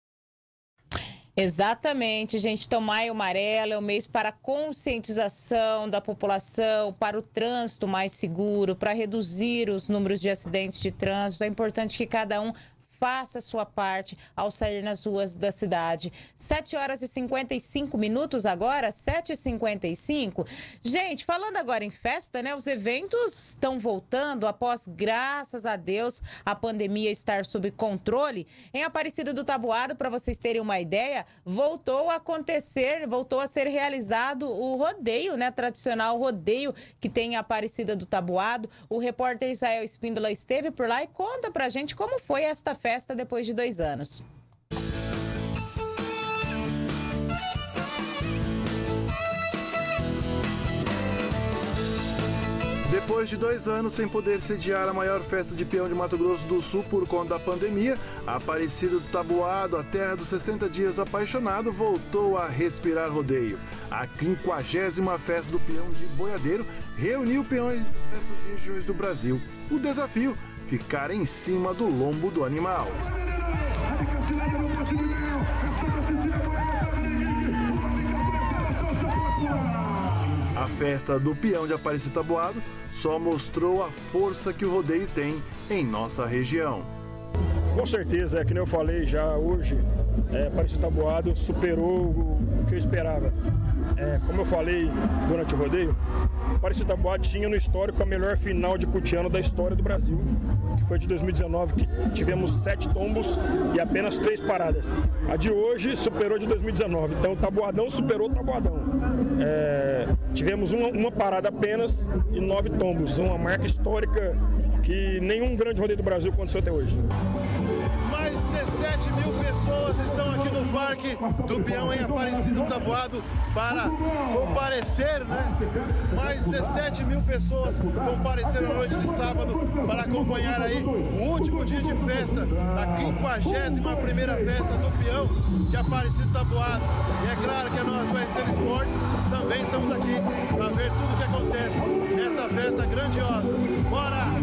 Exatamente, gente. Então, Maio Amarelo é um mês para a conscientização da população, para o trânsito mais seguro, para reduzir os números de acidentes de trânsito. É importante que cada um faça a sua parte ao sair nas ruas da cidade. sete horas e cinquenta e cinco minutos agora, sete e cinquenta e cinco. Gente, falando agora em festa, né? Os eventos estão voltando após, graças a Deus, a pandemia estar sob controle. Em Aparecida do Taboado, para vocês terem uma ideia, voltou a acontecer, voltou a ser realizado o rodeio, né? Tradicional rodeio que tem em Aparecida do Taboado. O repórter Israel Espíndola esteve por lá e conta pra gente como foi esta festa Festa depois de dois anos. Depois de dois anos sem poder sediar a maior festa de peão de Mato Grosso do Sul por conta da pandemia, a Aparecida do Taboado, a terra dos sessenta dias apaixonado, voltou a respirar rodeio. A quinquagésima festa do peão de boiadeiro reuniu peões de diversas regiões do Brasil. O desafio: ficar em cima do lombo do animal. A festa do peão de Aparecida do Taboado só mostrou a força que o rodeio tem em nossa região. Com certeza, é que nem eu falei já hoje, é, Aparecida do Taboado superou o que eu esperava. É, como eu falei durante o rodeio, Aparecida do Taboado tinha no histórico a melhor final de cutiano da história do Brasil, que foi de dois mil e dezenove, que tivemos sete tombos e apenas três paradas. A de hoje superou de dois mil e dezenove, então o Taboadão superou o Taboadão. É, tivemos uma, uma parada apenas e nove tombos, uma marca histórica que nenhum grande rodeio do Brasil aconteceu até hoje. Mais dezessete mil pessoas estão aqui no Parque do Peão em Aparecida do Taboado para comparecer, né? Mais dezessete mil pessoas compareceram na noite de sábado para acompanhar aí o último dia de festa da quinquagésima primeira festa do Peão de Aparecida do Taboado. E é claro que nós do R C N Esportes também estamos aqui para ver tudo o que acontece nessa festa grandiosa. Bora!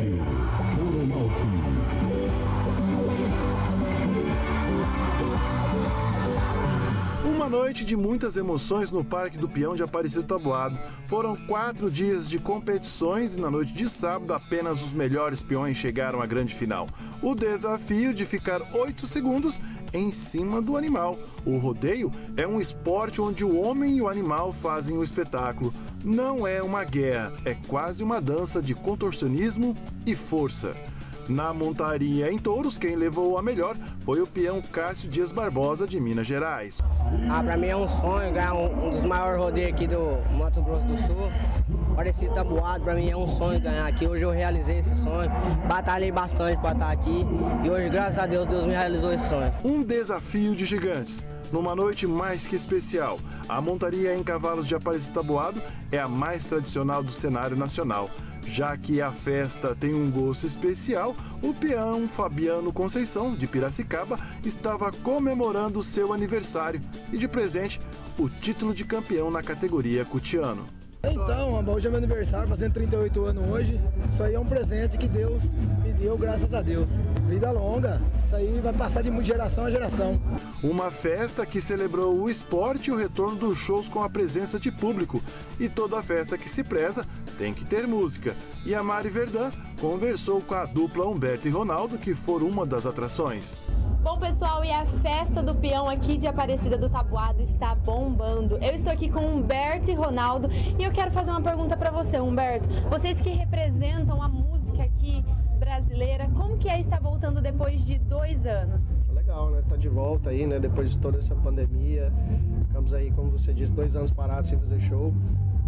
Uma noite de muitas emoções no Parque do Peão de Aparecida do Taboado. Foram quatro dias de competições e na noite de sábado apenas os melhores peões chegaram à grande final. O desafio de ficar oito segundos em cima do animal. O rodeio é um esporte onde o homem e o animal fazem o espetáculo. Não é uma guerra, é quase uma dança de contorcionismo e força. Na montaria em touros, quem levou a melhor foi o peão Cássio Dias Barbosa, de Minas Gerais. Ah, pra mim é um sonho ganhar um, um dos maiores rodeios aqui do Mato Grosso do Sul. Aparecida do Taboado, pra mim é um sonho ganhar aqui. Hoje eu realizei esse sonho, batalhei bastante pra estar aqui e hoje, graças a Deus, Deus me realizou esse sonho. Um desafio de gigantes. Numa noite mais que especial, a montaria em cavalos de Aparecida do Taboado é a mais tradicional do cenário nacional. Já que a festa tem um gosto especial, o peão Fabiano Conceição, de Piracicaba, estava comemorando seu aniversário e, de presente, o título de campeão na categoria cutiano. Então, hoje é meu aniversário, fazendo trinta e oito anos hoje. Isso aí é um presente que Deus me deu, graças a Deus. Vida longa, isso aí vai passar de geração a geração. Uma festa que celebrou o esporte e o retorno dos shows com a presença de público. E toda festa que se preza tem que ter música. E a Mari Verdun conversou com a dupla Humberto e Ronaldo, que foram uma das atrações. Bom, pessoal, e a festa do peão aqui de Aparecida do Taboado está bombando. Eu estou aqui com Humberto e Ronaldo e eu quero fazer uma pergunta para você, Humberto. Vocês que representam a música aqui brasileira, como que é estar voltando depois de dois anos? Legal, né? Tá de volta aí, né? Depois de toda essa pandemia. Ficamos aí, como você disse, dois anos parados sem fazer show.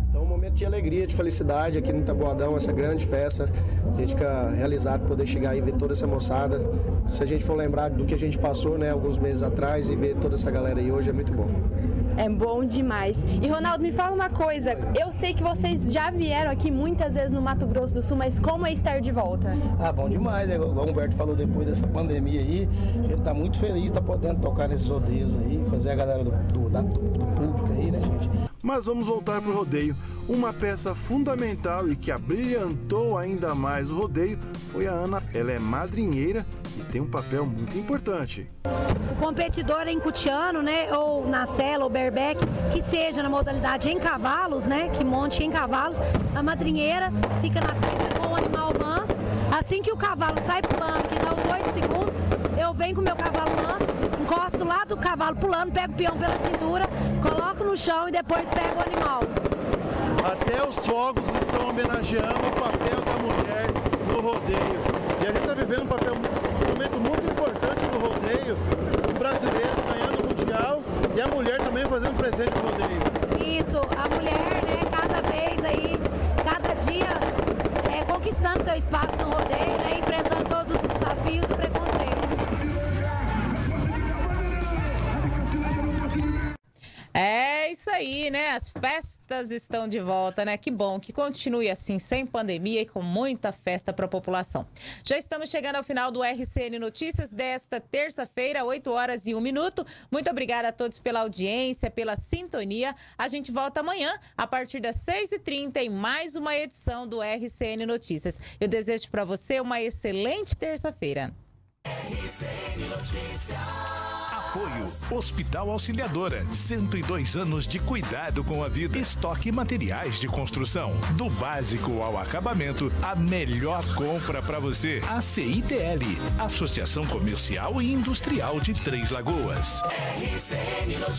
Então, um momento de alegria, de felicidade aqui no Taboadão, essa grande festa, a gente quer realizar, poder chegar e ver toda essa moçada. Se a gente for lembrar do que a gente passou, né, alguns meses atrás, e ver toda essa galera aí hoje é muito bom. É bom demais. E Ronaldo, me fala uma coisa, eu sei que vocês já vieram aqui muitas vezes no Mato Grosso do Sul, mas como é estar de volta? Ah, bom demais, né? Igual o Humberto falou, depois dessa pandemia aí, a gente tá muito feliz de estar podendo tocar nesses rodeios aí, fazer a galera do, do, da, do, do público aí, né, gente? Mas vamos voltar para o rodeio. Uma peça fundamental e que abrilhantou ainda mais o rodeio foi a Ana. Ela é madrinheira e tem um papel muito importante. O competidor em cutiano, né, ou na sela ou bareback, que seja na modalidade em cavalos, né, que monte em cavalos, a madrinheira fica na pista com o animal manso. Assim que o cavalo sai pulando, que dá os oito segundos, eu venho com o meu cavalo manso, encosto do lado do cavalo pulando, pego o peão pela cintura, coloco no chão e depois pego o animal. Até os fogos estão homenageando o papel da mulher no rodeio. E a gente está vivendo um, papel, um momento muito importante no rodeio, o brasileiro ganhando o Mundial e a mulher também fazendo presente no rodeio. Isso, a mulher, né, cada vez aí, cada dia, é, conquistando seu espaço no rodeio, né, enfrentando todos os desafios e preconceitos. É isso aí, né? As festas estão de volta, né? Que bom que continue assim, sem pandemia e com muita festa para a população. Já estamos chegando ao final do R C N Notícias desta terça-feira, oito horas e um minuto. Muito obrigada a todos pela audiência, pela sintonia. A gente volta amanhã, a partir das seis e trinta, em mais uma edição do R C N Notícias. Eu desejo para você uma excelente terça-feira. R C N Notícias. Apoio Hospital Auxiliadora, cento e dois anos de cuidado com a vida. Estoque materiais de construção, do básico ao acabamento, a melhor compra para você. A C I T L, Associação Comercial e Industrial de Três Lagoas. R C N Notícias.